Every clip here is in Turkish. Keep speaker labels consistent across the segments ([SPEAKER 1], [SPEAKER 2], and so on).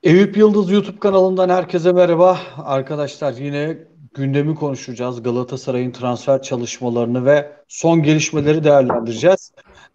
[SPEAKER 1] Eyüp Yıldız YouTube kanalından herkese merhaba. Arkadaşlar yine gündemi konuşacağız. Galatasaray'ın transfer çalışmalarını ve son gelişmeleri değerlendireceğiz.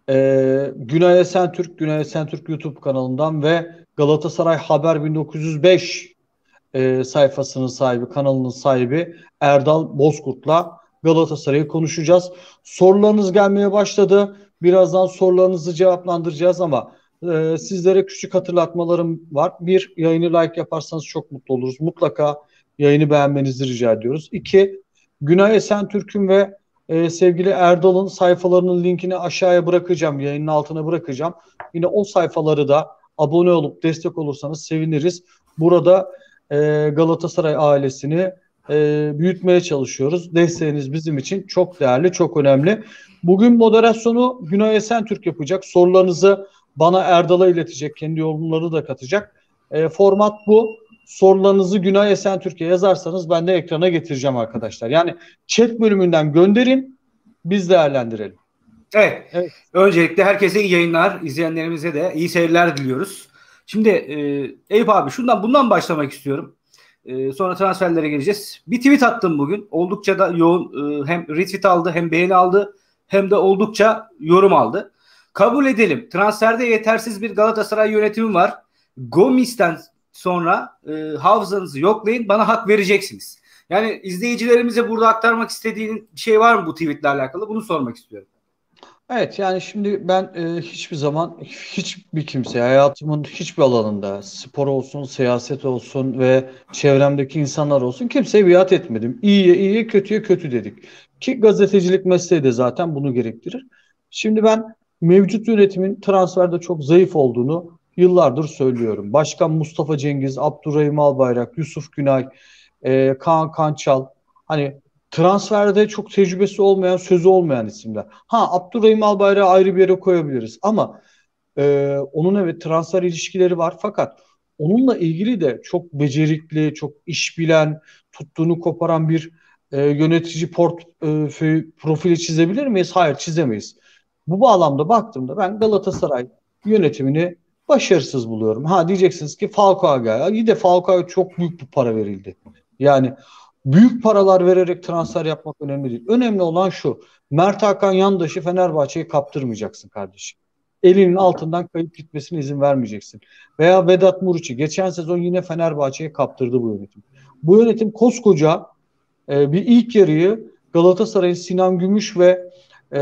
[SPEAKER 1] Günay Esentürk, Günay Esentürk YouTube kanalından ve Galatasaray Haber 1905 sayfasının sahibi, kanalının sahibi Erdal Bozkurt'la Galatasaray'ı konuşacağız. Sorularınız gelmeye başladı. Birazdan sorularınızı cevaplandıracağız ama sizlere küçük hatırlatmalarım var. Bir, yayını like yaparsanız çok mutlu oluruz. Mutlaka yayını beğenmenizi rica ediyoruz. İki, Günay Esentürk'ün ve sevgili Erdal'ın sayfalarının linkini aşağıya bırakacağım. Yayının altına bırakacağım. Yine o sayfaları da abone olup destek olursanız seviniriz. Burada Galatasaray ailesini büyütmeye çalışıyoruz. Desteğiniz bizim için çok değerli, çok önemli. Bugün moderasyonu Günay Esentürk yapacak. Sorularınızı bana Erdal'a iletecek. Kendi yorumlarını da katacak. Format bu. Sorularınızı Günay Esentürk'e yazarsanız ben de ekrana getireceğim arkadaşlar. Yani chat bölümünden gönderin, biz değerlendirelim.
[SPEAKER 2] Evet.
[SPEAKER 1] Evet.
[SPEAKER 2] Öncelikle herkese iyi yayınlar. İzleyenlerimize de iyi seyirler diliyoruz. Şimdi Eyüp abi bundan başlamak istiyorum. Sonra transferlere geleceğiz. Bir tweet attım bugün. Oldukça da yoğun hem retweet aldı hem beğeni aldı hem de oldukça yorum aldı. Kabul edelim. Transferde yetersiz bir Galatasaray yönetimi var. Gomis'ten sonra hafızanızı yoklayın. Bana hak vereceksiniz. Yani izleyicilerimize burada aktarmak istediğin bir şey var mı bu tweetle alakalı? Bunu sormak istiyorum.
[SPEAKER 1] Evet, yani şimdi ben hiçbir zaman hiçbir kimseye hayatımın hiçbir alanında spor olsun, siyaset olsun ve çevremdeki insanlar olsun kimseye biat etmedim. İyiye iyi, kötüye kötü dedik. Ki gazetecilik mesleği de zaten bunu gerektirir. Şimdi ben mevcut yönetimin transferde çok zayıf olduğunu yıllardır söylüyorum. Başkan Mustafa Cengiz, Abdurrahim Albayrak, Yusuf Günay, Kaan Kançal, hani transferde çok tecrübesi olmayan, sözü olmayan isimler. Ha, Abdurrahim Albayrak'ı ayrı bir yere koyabiliriz ama onun evet transfer ilişkileri var fakat onunla ilgili de çok becerikli, çok iş bilen, tuttuğunu koparan bir yönetici profili çizebilir miyiz? Hayır, çizemeyiz. Bu bağlamda baktığımda ben Galatasaray yönetimini başarısız buluyorum. Ha, diyeceksiniz ki Falcao geldi. İyi de Falcao'ya çok büyük bir para verildi. Yani büyük paralar vererek transfer yapmak önemli değil. Önemli olan şu: Mert Hakan Yandaş'ı Fenerbahçe'ye kaptırmayacaksın kardeşim. Elinin altından kayıp gitmesine izin vermeyeceksin. Veya Vedat Muriç'i geçen sezon yine Fenerbahçe'ye kaptırdı bu yönetim. Bu yönetim koskoca bir ilk yarıyı Galatasaray'ın Sinan Gümüş ve e,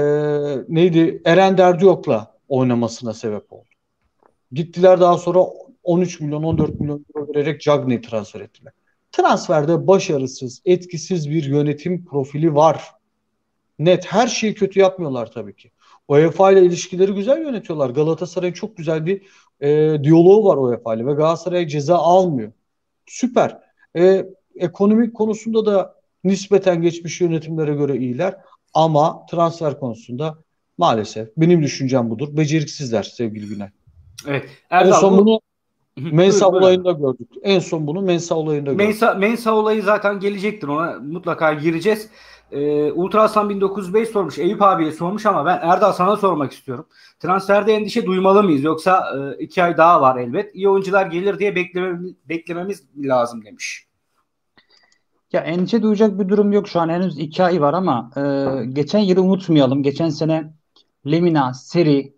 [SPEAKER 1] Eren Derdiyok'la oynamasına sebep oldu. Gittiler daha sonra 13 milyon 14 milyon euro vererek Cagney'i transfer ettiler. Transferde başarısız, etkisiz bir yönetim profili var. Net. Her şeyi kötü yapmıyorlar tabii ki. UEFA ile ilişkileri güzel yönetiyorlar. Galatasaray'ın çok güzel bir diyaloğu var UEFA ile ve Galatasaray ceza almıyor. Süper. Ekonomik konusunda da nispeten geçmiş yönetimlere göre iyiler. Ama transfer konusunda maalesef benim düşüncem budur. Beceriksizler sevgili Günay.
[SPEAKER 2] Evet.
[SPEAKER 1] En
[SPEAKER 2] Erdal
[SPEAKER 1] son bunu Mensa
[SPEAKER 2] buyur abi.
[SPEAKER 1] olayında gördük. En son bunu Mensa olayında gördük.
[SPEAKER 2] Mensa olayı zaten gelecektir. Ona mutlaka gireceğiz. Ultra Hasan 1905 sormuş. Eyüp abiye sormuş ama ben Erdal sana sormak istiyorum. Transferde endişe duymalı mıyız? Yoksa 2 ay daha var elbet. İyi oyuncular gelir diye beklememiz lazım demiş.
[SPEAKER 3] Ya endişe duyacak bir durum yok şu an. Henüz 2 ay var ama geçen yılı unutmayalım. Geçen sene Lemina, Seri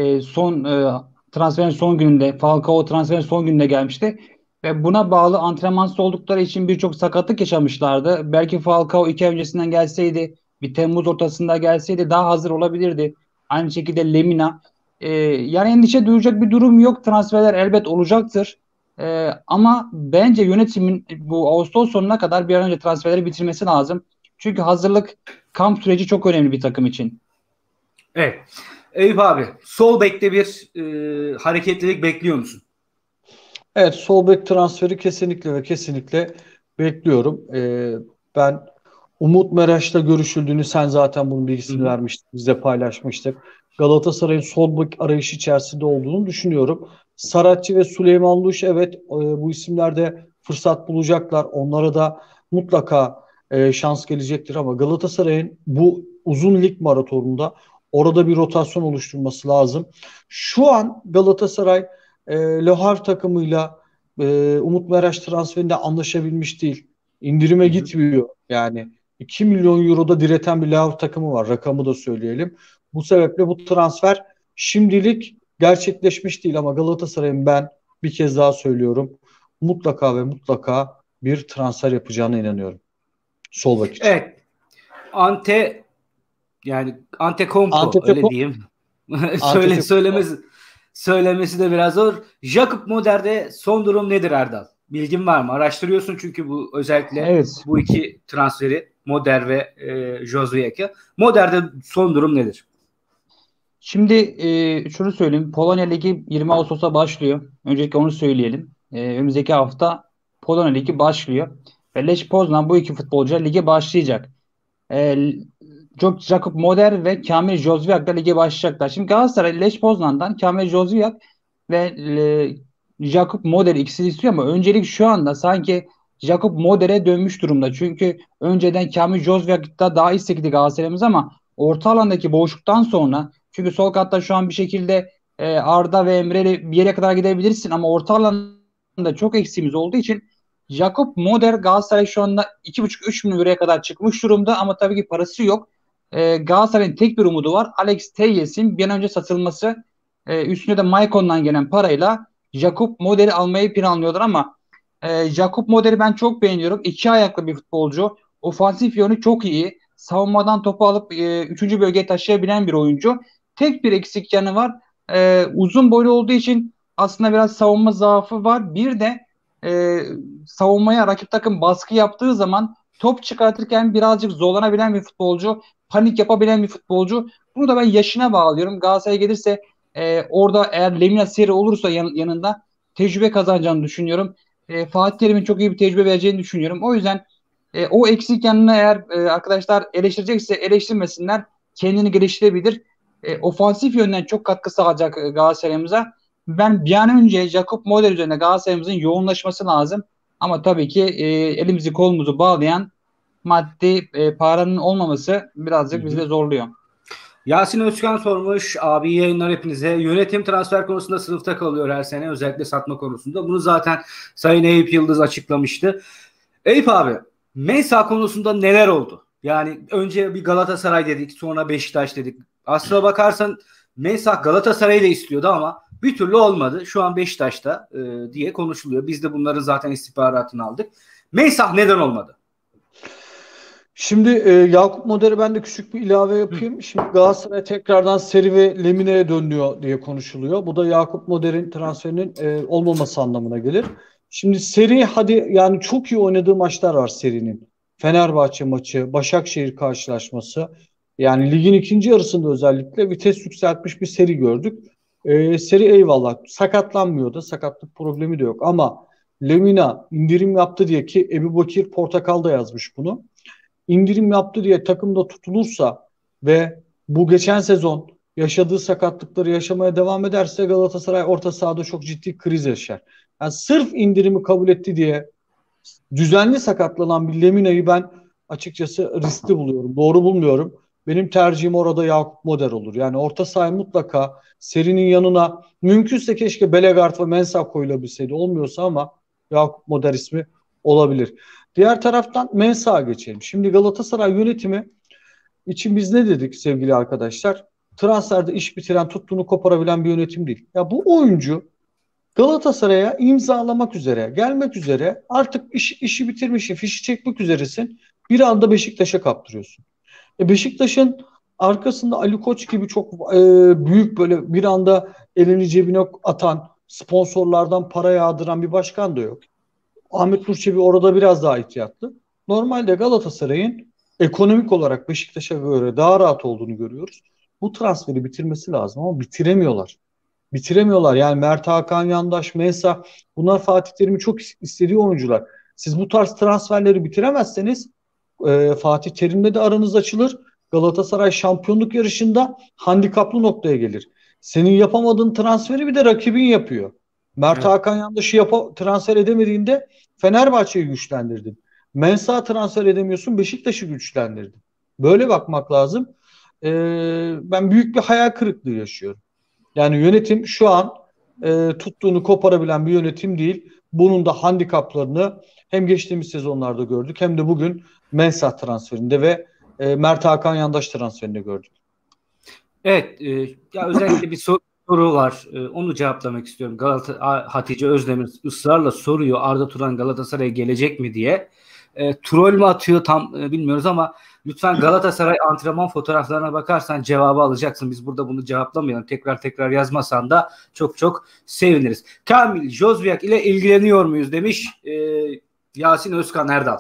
[SPEAKER 3] transferin son gününde, Falcao transferin son gününde gelmişti. Ve buna bağlı antrenmansız oldukları için birçok sakatlık yaşamışlardı. Belki Falcao 2 ay öncesinden gelseydi, bir Temmuz ortasında gelseydi daha hazır olabilirdi. Aynı şekilde Lemina. Yani endişe duyacak bir durum yok. Transferler elbet olacaktır. Ama bence yönetimin bu Ağustos sonuna kadar bir an önce transferleri bitirmesi lazım. Çünkü hazırlık kamp süreci çok önemli bir takım için.
[SPEAKER 2] Evet. Eyüp abi, sol bekte bir hareketlilik bekliyor musun?
[SPEAKER 1] Evet, sol bek transferi kesinlikle ve kesinlikle bekliyorum. Ben Umut Meraş'la görüşüldüğünü, sen zaten bunun bilgisini vermiştin, biz de paylaşmıştık. Galatasaray'ın sol bek arayışı içerisinde olduğunu düşünüyorum. Saratçı ve Süleyman Luş, evet, bu isimlerde fırsat bulacaklar. Onlara da mutlaka şans gelecektir ama Galatasaray'ın bu uzun lig maratonunda orada bir rotasyon oluşturması lazım. Şu an Galatasaray Le Havre takımıyla Umut Meraş transferinde anlaşabilmiş değil. İndirime
[SPEAKER 2] Hı hı.
[SPEAKER 1] gitmiyor. Yani 2 milyon euroda direten bir Lyon takımı var. Rakamı da söyleyelim. Bu sebeple bu transfer şimdilik gerçekleşmiş değil ama Galatasaray'ın ben bir kez daha söylüyorum. Mutlaka ve mutlaka bir transfer yapacağına inanıyorum. Sol bek için.
[SPEAKER 2] Evet. Ante yani Antetokounmpo öyle
[SPEAKER 1] Antetokounmpo,
[SPEAKER 2] diyeyim.
[SPEAKER 1] Antetokounmpo.
[SPEAKER 2] Söylemesi de biraz zor. Jakob Moder'de son durum nedir Erdal? Bilgin var mı? Araştırıyorsun çünkü bu özellikle
[SPEAKER 3] Evet.
[SPEAKER 2] bu iki transferi Moder ve Jozueke. Moder'de son durum nedir?
[SPEAKER 3] Şimdi şunu söyleyeyim. Polonya Ligi 20 Ağustos'a başlıyor. Öncelikle onu söyleyelim. Önümüzdeki hafta Polonya Ligi başlıyor. Ve Lech Poznan bu iki futbolcu lige başlayacak. E, Jakub Moder ve Kamil Jozwiak da lige başlayacaklar. Şimdi Galatasaray Lech Poznan'dan Kamil Jozwiak ve Jakub Moder ikisini istiyor ama öncelik şu anda sanki Jakub Moder'e dönmüş durumda. Çünkü önceden Kamil Jozwiak'ta daha istekli Galatasaray'ımız ama orta alandaki boşluktan sonra çünkü sol katta şu an bir şekilde Arda ve Emre'yle bir yere kadar gidebilirsin ama orta alanda çok eksiğimiz olduğu için Jakob Moder Galatasaray şu anda 2,5-3 milyon euroya kadar çıkmış durumda ama tabii ki parası yok. Galatasaray'ın tek bir umudu var. Alex Teyes'in bir an önce satılması. Üstüne de Maicon'dan gelen parayla Jakob Moder'i almayı planlıyorlar ama Jakob Moder'i ben çok beğeniyorum. İki ayaklı bir futbolcu. Ofansif yönü çok iyi. Savunmadan topu alıp 3. bölgeye taşıyabilen bir oyuncu. Tek bir eksik yanı var. Uzun boylu olduğu için aslında biraz savunma zaafı var. Bir de e, savunmaya rakip takım baskı yaptığı zaman top çıkartırken birazcık zorlanabilen bir futbolcu, panik yapabilen bir futbolcu. Bunu da ben yaşına bağlıyorum. Galatasaray'a gelirse orada eğer Lemina Seri olursa yanında tecrübe kazanacağını düşünüyorum. Fatih Terim'in çok iyi bir tecrübe vereceğini düşünüyorum. O yüzden o eksik yanını eğer arkadaşlar eleştirecekse eleştirmesinler. Kendini geliştirebilir. Ofansif yönden çok katkı sağlayacak Galatasaray'ımıza. Ben bir an önce Jakob Moder üzerine Galatasaray'ımızın yoğunlaşması lazım. Ama tabii ki elimizi kolumuzu bağlayan maddi paranın olmaması
[SPEAKER 2] Hı
[SPEAKER 3] birazcık bizi
[SPEAKER 2] hı.
[SPEAKER 3] de zorluyor.
[SPEAKER 2] Yasin Özkan sormuş. Abi iyi yayınlar hepinize. Yönetim transfer konusunda sınıfta kalıyor her sene. Özellikle satma konusunda. Bunu zaten Sayın Eyüp Yıldız açıklamıştı. Eyüp abi, Mensah konusunda neler oldu? Yani önce bir Galatasaray dedik, sonra Beşiktaş dedik. Aslına bakarsan Mensah Galatasaray'ı da istiyordu ama bir türlü olmadı. Şu an Beşiktaş'ta diye konuşuluyor. Biz de bunların zaten istihbaratını aldık. Mensah neden olmadı?
[SPEAKER 1] Şimdi Yakup Moder'e ben de küçük bir ilave yapayım. Şimdi Galatasaray tekrardan Seri ve Lemine'ye dönüyor diye konuşuluyor. Bu da Yakup Moder'in transferinin olmaması anlamına gelir. Şimdi Seri hadi yani çok iyi oynadığı maçlar var Seri'nin. Fenerbahçe maçı, Başakşehir karşılaşması. Yani ligin ikinci yarısında özellikle vites yükseltmiş bir Seri gördük. Seri eyvallah sakatlanmıyordu. Sakatlık problemi de yok ama Lemina indirim yaptı diye ki Ebubekir Portakal da yazmış bunu indirim yaptı diye takımda tutulursa ve bu geçen sezon yaşadığı sakatlıkları yaşamaya devam ederse Galatasaray orta sahada çok ciddi kriz yaşar. Yani sırf indirimi kabul etti diye düzenli sakatlanan bir Lemina'yı ben açıkçası riskli buluyorum. Doğru bulmuyorum. Benim tercihim orada Yakup Moder olur. Yani orta sahaya mutlaka Seri'nin yanına mümkünse keşke Belegard ve Mensah koyulabilseydi. Olmuyorsa ama Yakup Moder ismi olabilir. Diğer taraftan Mensah'a geçelim. Şimdi Galatasaray yönetimi için biz ne dedik sevgili arkadaşlar? Transferde iş bitiren, tuttuğunu koparabilen bir yönetim değil. Ya bu oyuncu Galatasaray'a imzalamak üzere, gelmek üzere artık işi bitirmişsin, fişi çekmek üzeresin. Bir anda Beşiktaş'a kaptırıyorsun. Beşiktaş'ın arkasında Ali Koç gibi çok büyük böyle bir anda elini cebine atan, sponsorlardan para yağdıran bir başkan da yok. Ahmet Nur Çebi orada biraz daha ihtiyatlı. Normalde Galatasaray'ın ekonomik olarak Beşiktaş'a göre daha rahat olduğunu görüyoruz. Bu transferi bitirmesi lazım ama bitiremiyorlar. Bitiremiyorlar. Yani Mert Hakan Yandaş, Mensah bunlar Fatih Terim'i çok istediği oyuncular. Siz bu tarz transferleri bitiremezseniz Fatih Terim'le de aranız açılır. Galatasaray şampiyonluk yarışında handikaplı noktaya gelir. Senin yapamadığın transferi bir de rakibin yapıyor. Mert
[SPEAKER 2] Evet.
[SPEAKER 1] Hakan Yandaş'ı transfer edemediğinde Fenerbahçe'yi güçlendirdin. Mensah transfer edemiyorsun, Beşiktaş'ı güçlendirdin. Böyle bakmak lazım. Ben büyük bir hayal kırıklığı yaşıyorum. Yani yönetim şu an tuttuğunu koparabilen bir yönetim değil. Bunun da handikaplarını hem geçtiğimiz sezonlarda gördük hem de bugün Mensah transferinde ve Mert Hakan Yandaş transferinde gördük.
[SPEAKER 2] Evet, ya özellikle bir soru var. Onu cevaplamak istiyorum. Hatice Özdemir ısrarla soruyor, Arda Turan Galatasaray'a gelecek mi diye. Troll mü atıyor tam bilmiyoruz ama lütfen Galatasaray antrenman fotoğraflarına bakarsan cevabı alacaksın. Biz burada bunu cevaplamayalım. Tekrar tekrar yazmasan da çok çok seviniriz. Kamil Jozviak ile ilgileniyor muyuz demiş Yasin Özkan Erdal.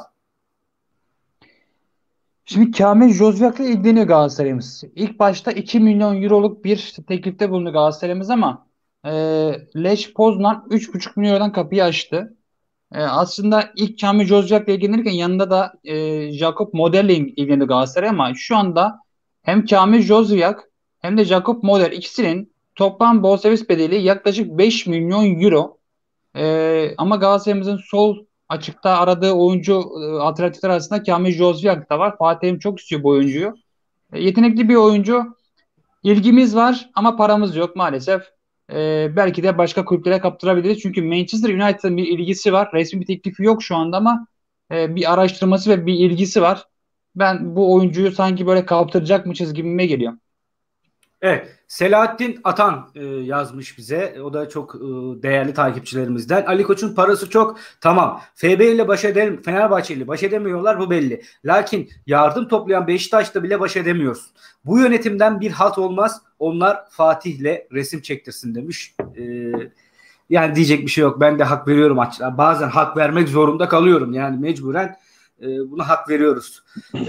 [SPEAKER 3] Şimdi Kamil Jozviak'la ilgileniyor Galatasaray'ımız. İlk başta 2 milyon euroluk bir teklifte bulundu Galatasaray'ımız ama Lech Poznan 3,5 milyon eurodan kapıyı açtı. Aslında ilk Kamil Jozviak'la ilgilenirken yanında da Jakob Moder'le ilgileniyor Galatasaray ama şu anda hem Kamil Jozviak hem de Jakob Moder ikisinin toplam bonservis bedeli yaklaşık 5 milyon euro. Ama Galatasaray'ımızın sol açıkta aradığı oyuncu alternatifler arasında Kamil Jozviak da var. Fatih'im çok istiyor bu oyuncuyu. Yetenekli bir oyuncu. İlgimiz var ama paramız yok maalesef. Belki de başka kulüplere kaptırabiliriz. Çünkü Manchester United'ın bir ilgisi var. Resmi bir teklifi yok şu anda ama bir araştırması ve bir ilgisi var. Ben bu oyuncuyu sanki böyle kaptıracakmışız gibime geliyor.
[SPEAKER 2] Evet, Selahattin Atan yazmış bize. O da çok değerli takipçilerimizden. Ali Koç'un parası çok. Tamam. FB ile Fenerbahçe ile baş edemiyorlar, bu belli. Lakin yardım toplayan Beşiktaş'ta bile baş edemiyorsun. Bu yönetimden bir halt olmaz. Onlar Fatih'le resim çektirsin demiş. Yani diyecek bir şey yok. Ben de hak veriyorum açıkçası. Bazen hak vermek zorunda kalıyorum. Yani mecburen buna hak veriyoruz.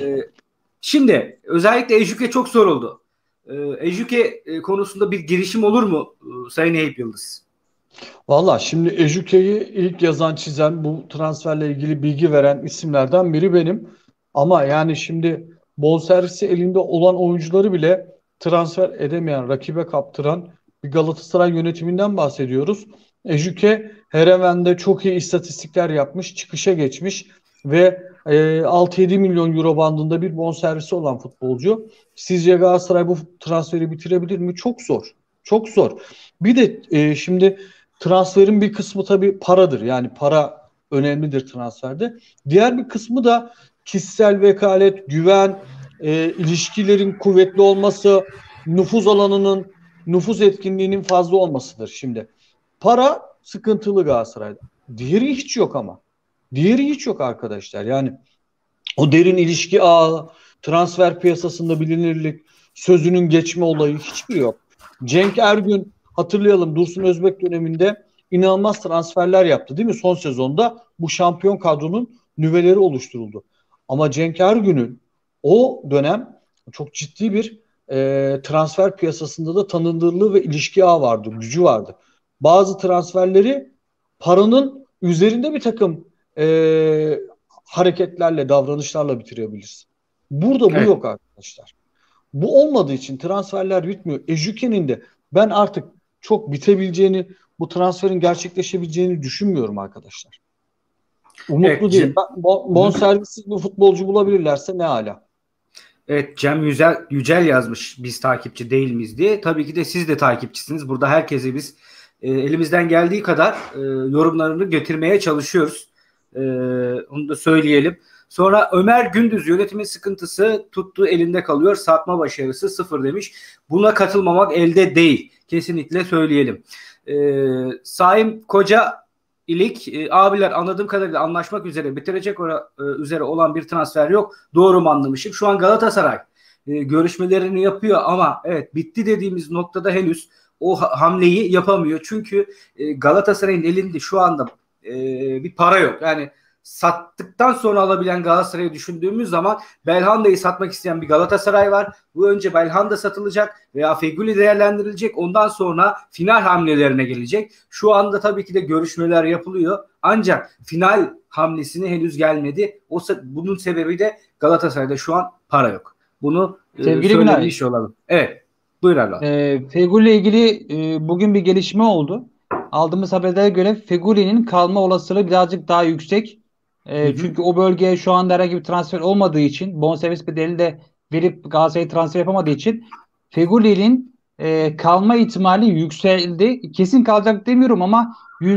[SPEAKER 2] Şimdi özellikle Ejük'e çok soruldu. Ejüke konusunda bir girişim olur mu Sayın Eyüp Yıldız?
[SPEAKER 1] Valla şimdi Ejüke'yi ilk yazan çizen bu transferle ilgili bilgi veren isimlerden biri benim. Ama yani şimdi bonservisi elinde olan oyuncuları bile transfer edemeyen, rakibe kaptıran bir Galatasaray yönetiminden bahsediyoruz. Ejüke Hereven'de çok iyi istatistikler yapmış, çıkışa geçmiş ve 6-7 milyon euro bandında bir bonservisi olan futbolcu. Sizce Galatasaray bu transferi bitirebilir mi? Çok zor. Çok zor. Bir de şimdi transferin bir kısmı tabii paradır. Yani para önemlidir transferde. Diğer bir kısmı da kişisel vekalet, güven, ilişkilerin kuvvetli olması, nüfuz alanının, nüfuz etkinliğinin fazla olmasıdır şimdi. Para sıkıntılı Galatasaray'da. Diğeri hiç yok ama. Diğeri hiç yok arkadaşlar. Yani o derin ilişki ağı, transfer piyasasında bilinirlik, sözünün geçme olayı hiçbir yok. Cenk Ergün hatırlayalım Dursun Özbek döneminde inanılmaz transferler yaptı değil mi? Son sezonda bu şampiyon kadronun nüveleri oluşturuldu. Ama Cenk Ergün'ün o dönem çok ciddi bir transfer piyasasında da tanınırlığı ve ilişki ağı vardı, gücü vardı. Bazı transferleri paranın üzerinde bir takım hareketlerle, davranışlarla bitirebilirsin. Burada bu yok arkadaşlar. Bu olmadığı için transferler bitmiyor. Ejüke'nin de ben artık çok bitebileceğini, bu transferin gerçekleşebileceğini düşünmüyorum arkadaşlar. Umutlu değilim. Bonservissiz bir futbolcu bulabilirlerse ne hala.
[SPEAKER 2] Evet, Cem Yücel yazmış biz takipçi değil miyiz diye. Tabii ki de siz de takipçisiniz. Burada herkese biz elimizden geldiği kadar yorumlarını getirmeye çalışıyoruz. Onu da söyleyelim. Sonra Ömer Gündüz yönetimin sıkıntısı tuttuğu elinde kalıyor. Satma başarısı 0 demiş. Buna katılmamak elde değil. Kesinlikle söyleyelim. Saim Koca İlik abiler anladığım kadarıyla anlaşmak üzere bitirecek üzere olan bir transfer yok. Doğru mu anlamışım? Şu an Galatasaray görüşmelerini yapıyor ama evet bitti dediğimiz noktada henüz o hamleyi yapamıyor. Çünkü Galatasaray'ın elinde şu anda bir para yok. Yani sattıktan sonra alabilen Galatasaray'ı düşündüğümüz zaman Belhanda'yı satmak isteyen bir Galatasaray var. Bu önce Belhanda satılacak veya Feguli değerlendirilecek. Ondan sonra final hamlelerine gelecek. Şu anda tabii ki de görüşmeler yapılıyor. Ancak final hamlesine henüz gelmedi. Bunun sebebi de Galatasaray'da şu an para yok. Bunu söylemiş olalım. Evet. Buyur Allah.
[SPEAKER 3] Feguli ile ilgili bugün bir gelişme oldu. Aldığımız haberlere göre Feguli'nin kalma olasılığı birazcık daha yüksek. Çünkü o bölgeye şu anda herhangi bir transfer olmadığı için bonservis bedelini de verip Galatasaray'a transfer yapamadığı için Feguli'nin kalma ihtimali yükseldi. Kesin kalacak demiyorum ama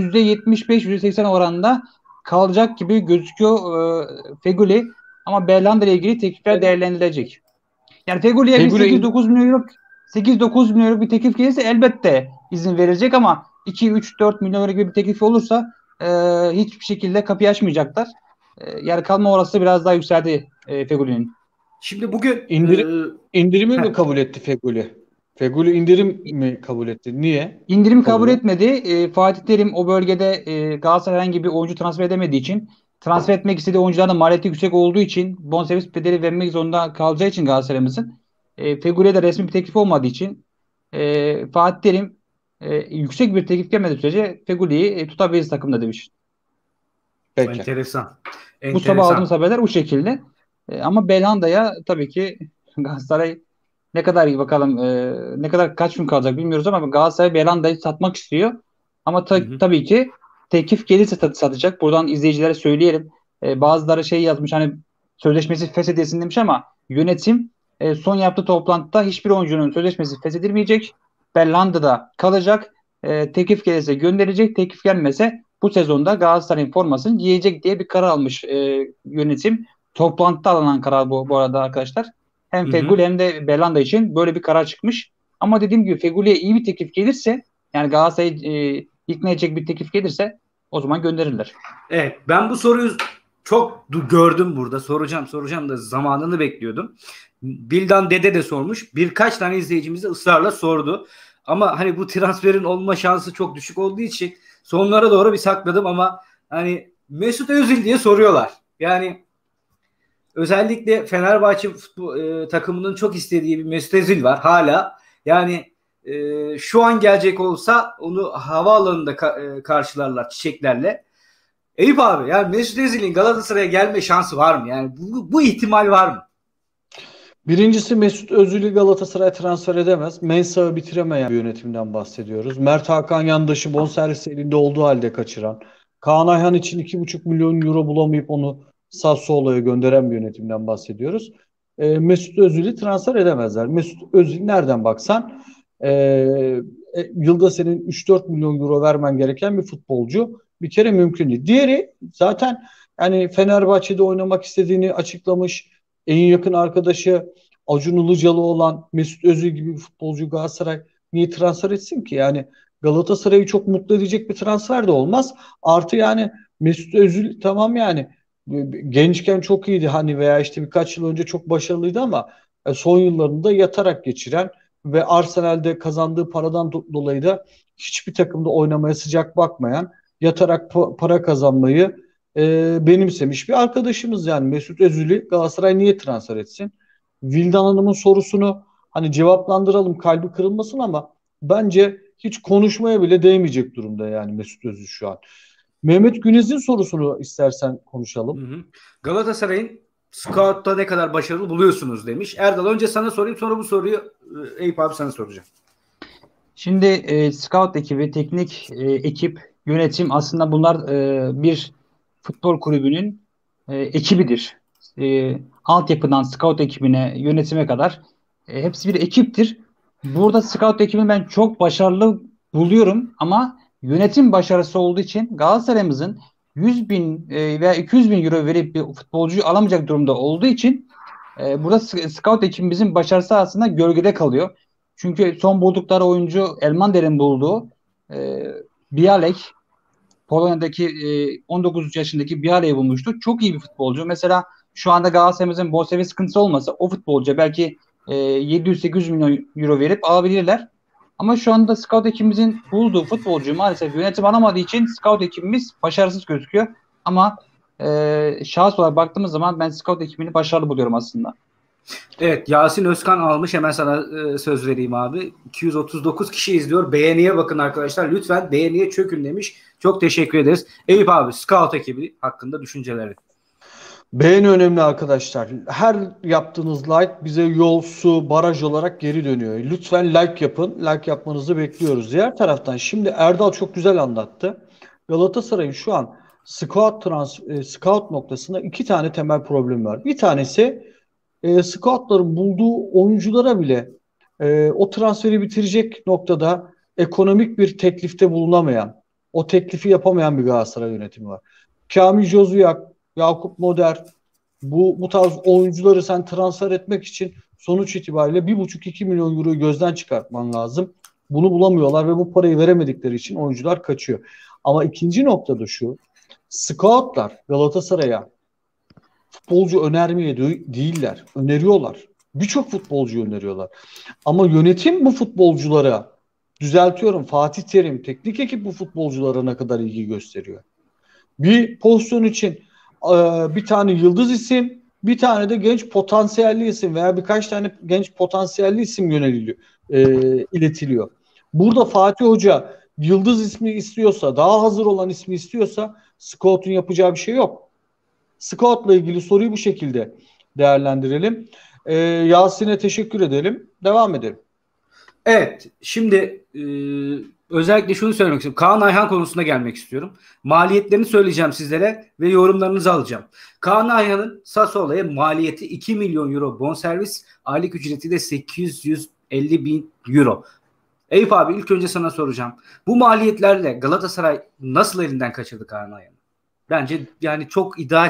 [SPEAKER 3] %75-%80 oranında kalacak gibi gözüküyor Feguli. Ama Belhanda ile ilgili teklifler değerlendirilecek. Yani Feguli'ye bir
[SPEAKER 1] Feguli
[SPEAKER 3] 8-9 milyon euro 8-9 milyon euro bir teklif gelirse elbette izin verilecek ama 2-3-4 milyon euro gibi bir teklif olursa hiçbir şekilde kapıyı açmayacaklar. Yani kalma orası biraz daha yükseldi Feguli'nin.
[SPEAKER 2] Şimdi bugün
[SPEAKER 1] indirim indirimi mi
[SPEAKER 2] heh,
[SPEAKER 1] kabul etti Feguli? Feguli indirim mi kabul etti? Niye
[SPEAKER 3] İndirim kabul
[SPEAKER 1] oluyor?
[SPEAKER 3] etmedi. Fatih Terim o bölgede Galatasaray herhangi bir oyuncu transfer edemediği için transfer etmek istediği oyuncuların da maliyeti yüksek olduğu için bonservis bedeli vermek zorunda kalacağı için Galatasaray'ımızın Fegüli'ye de resmi bir teklif olmadığı için Fatih Terim yüksek bir teklif gelmediği sürece Fegüli'yi tutabiliriz takımda demiş.
[SPEAKER 1] Peki.
[SPEAKER 2] enteresan.
[SPEAKER 3] Bu sabah aldığımız
[SPEAKER 2] Enteresan.
[SPEAKER 3] haberler bu şekilde. Ama Belhanda'ya tabii ki Galatasaray ne kadar iyi bakalım ne kadar kaç gün kalacak bilmiyoruz ama Galatasaray Belhanda'yı satmak istiyor. Ama
[SPEAKER 2] Hı hı.
[SPEAKER 3] tabii ki teklif gelirse satacak. Buradan izleyicilere söyleyelim. Bazıları şey yazmış hani sözleşmesi feshedilsin demiş ama yönetim son yaptığı toplantıda hiçbir oyuncunun sözleşmesi feshedilmeyecek. Belhanda'da kalacak. Teklif gelirse gönderecek. Teklif gelmese bu sezonda Galatasaray'ın formasını giyecek diye bir karar almış yönetim. Toplantıda alınan karar bu arada arkadaşlar. Hem
[SPEAKER 2] Hı hı.
[SPEAKER 3] Feguli hem de Belhanda için böyle bir karar çıkmış. Ama dediğim gibi Feguli'ye iyi bir teklif gelirse yani Galatasaray'ı ikna edecek bir teklif gelirse o zaman gönderirler.
[SPEAKER 2] Evet, ben bu soruyu çok gördüm burada. Soracağım da zamanını bekliyordum. Bildan Dede de sormuş. Birkaç tane izleyicimiz de ısrarla sordu. Ama hani bu transferin olma şansı çok düşük olduğu için sonlara doğru bir sakladım ama hani Mesut Özil diye soruyorlar. Yani özellikle Fenerbahçe takımının çok istediği bir Mesut Özil var hala. Yani şu an gelecek olsa onu havaalanında karşılarlar çiçeklerle. Eyüp abi yani Mesut Özil'in Galatasaray'a gelme şansı var mı? Yani bu ihtimal var mı?
[SPEAKER 1] Birincisi Mesut Özil'i Galatasaray transfer edemez. Mensah'ı bitiremeyen bir yönetimden bahsediyoruz. Mert Hakan Yandaş'ı bonservis elinde olduğu halde kaçıran. Kaan Ayhan için 2,5 milyon euro bulamayıp onu Sassuolo'ya gönderen bir yönetimden bahsediyoruz. Mesut Özil'i transfer edemezler. Mesut Özil nereden baksan yılda senin 3-4 milyon euro vermen gereken bir futbolcu. Bir kere mümkün değil. Diğeri zaten yani Fenerbahçe'de oynamak istediğini açıklamış. En yakın arkadaşı Acun Ilıcalı olan Mesut Özil gibi bir futbolcu Galatasaray niye transfer etsin ki? Yani Galatasaray'ı çok mutlu edecek bir transfer de olmaz. Artı yani Mesut Özil tamam yani gençken çok iyiydi hani veya işte birkaç yıl önce çok başarılıydı ama son yıllarını da yatarak geçiren ve Arsenal'de kazandığı paradan dolayı da hiçbir takımda oynamaya sıcak bakmayan, yatarak para kazanmayı benimsemiş bir arkadaşımız yani Mesut Özil'i Galatasaray niye transfer etsin? Vildan Hanım'ın sorusunu hani cevaplandıralım kalbi kırılmasın ama bence hiç konuşmaya bile değmeyecek durumda yani Mesut Özil şu an. Mehmet Günez'in sorusunu istersen
[SPEAKER 2] Hı
[SPEAKER 1] konuşalım.
[SPEAKER 2] hı. Galatasaray'ın scout'ta ne kadar başarılı buluyorsunuz demiş. Erdal önce sana sorayım sonra bu soruyu Eyüp abi sana soracağım.
[SPEAKER 3] Şimdi scout ekibi, teknik ekip, yönetim aslında bunlar bir futbol kulübünün ekibidir. Altyapıdan scout ekibine, yönetime kadar hepsi bir ekiptir. Burada scout ekibini ben çok başarılı buluyorum ama yönetim başarısı olduğu için Galatasaray'ımızın 100 bin veya 200 bin euro verip bir futbolcuyu alamayacak durumda olduğu için burada scout ekibimizin başarısı aslında gölgede kalıyor. Çünkü son buldukları oyuncu Elmander'in bulduğu e, Bialek, Polonya'daki 19 yaşındaki Bialek'i bulmuştu. Çok iyi bir futbolcu. Mesela şu anda Galatasaray'ımızın bonservis sıkıntısı olmasa o futbolcuya belki 700-800 milyon euro verip alabilirler. Ama şu anda scout ekibimizin bulduğu futbolcuyu maalesef yönetim alamadığı için scout ekibimiz başarısız gözüküyor. Ama şahıs olarak baktığımız zaman ben scout ekibini başarılı buluyorum aslında.
[SPEAKER 2] Evet, Yasin Özkan almış. Hemen sana söz vereyim abi. 239 kişi izliyor. Beğeniye bakın arkadaşlar. Lütfen beğeniye çökün demiş. Çok teşekkür ederiz. Eyüp abi scout ekibi hakkında düşünceleri.
[SPEAKER 1] Beğeni önemli arkadaşlar. Her yaptığınız like bize yol, su, baraj olarak geri dönüyor. Lütfen like yapın. Like yapmanızı bekliyoruz. Diğer taraftan şimdi Erdal çok güzel anlattı. Galatasaray'ın şu an scout noktasında iki tane temel problem var. Bir tanesi scoutların bulduğu oyunculara bile O transferi bitirecek noktada ekonomik bir teklifte bulunamayan, o teklifi yapamayan bir Galatasaray yönetimi var. Kamil Jozuyak, Yakup Moder, bu tarz oyuncuları sen transfer etmek için sonuç itibariyle 1,5-2 milyon euroyu gözden çıkartman lazım. Bunu bulamıyorlar ve bu parayı veremedikleri için oyuncular kaçıyor. Ama ikinci noktada şu, scoutlar Galatasaray'a futbolcu önermeye değiller, öneriyorlar. Birçok futbolcu öneriyorlar. Ama yönetim bu futbolculara, düzeltiyorum, Fatih Terim, teknik ekip bu futbolculara ne kadar ilgi gösteriyor? Bir pozisyon için bir tane yıldız isim, bir tane de genç potansiyelli isim veya birkaç tane genç potansiyelli isim iletiliyor. Burada Fatih Hoca yıldız ismi istiyorsa, daha hazır olan ismi istiyorsa scout'un yapacağı bir şey yok. Scout'la ilgili soruyu bu şekilde değerlendirelim. Yasin'e teşekkür edelim. Devam edelim.
[SPEAKER 2] Evet, şimdi özellikle şunu söylemek istiyorum. Kaan Ayhan konusuna gelmek istiyorum. Maliyetlerini söyleyeceğim sizlere ve yorumlarınızı alacağım. Kaan Ayhan'ın Sassuolo'ya maliyeti 2 milyon euro bonservis, aylık ücreti de 850 bin euro. Eyüp abi, ilk önce sana soracağım. Bu maliyetlerle Galatasaray nasıl elinden kaçırdı Kaan Ayhan'ı? Bence yani çok ideal.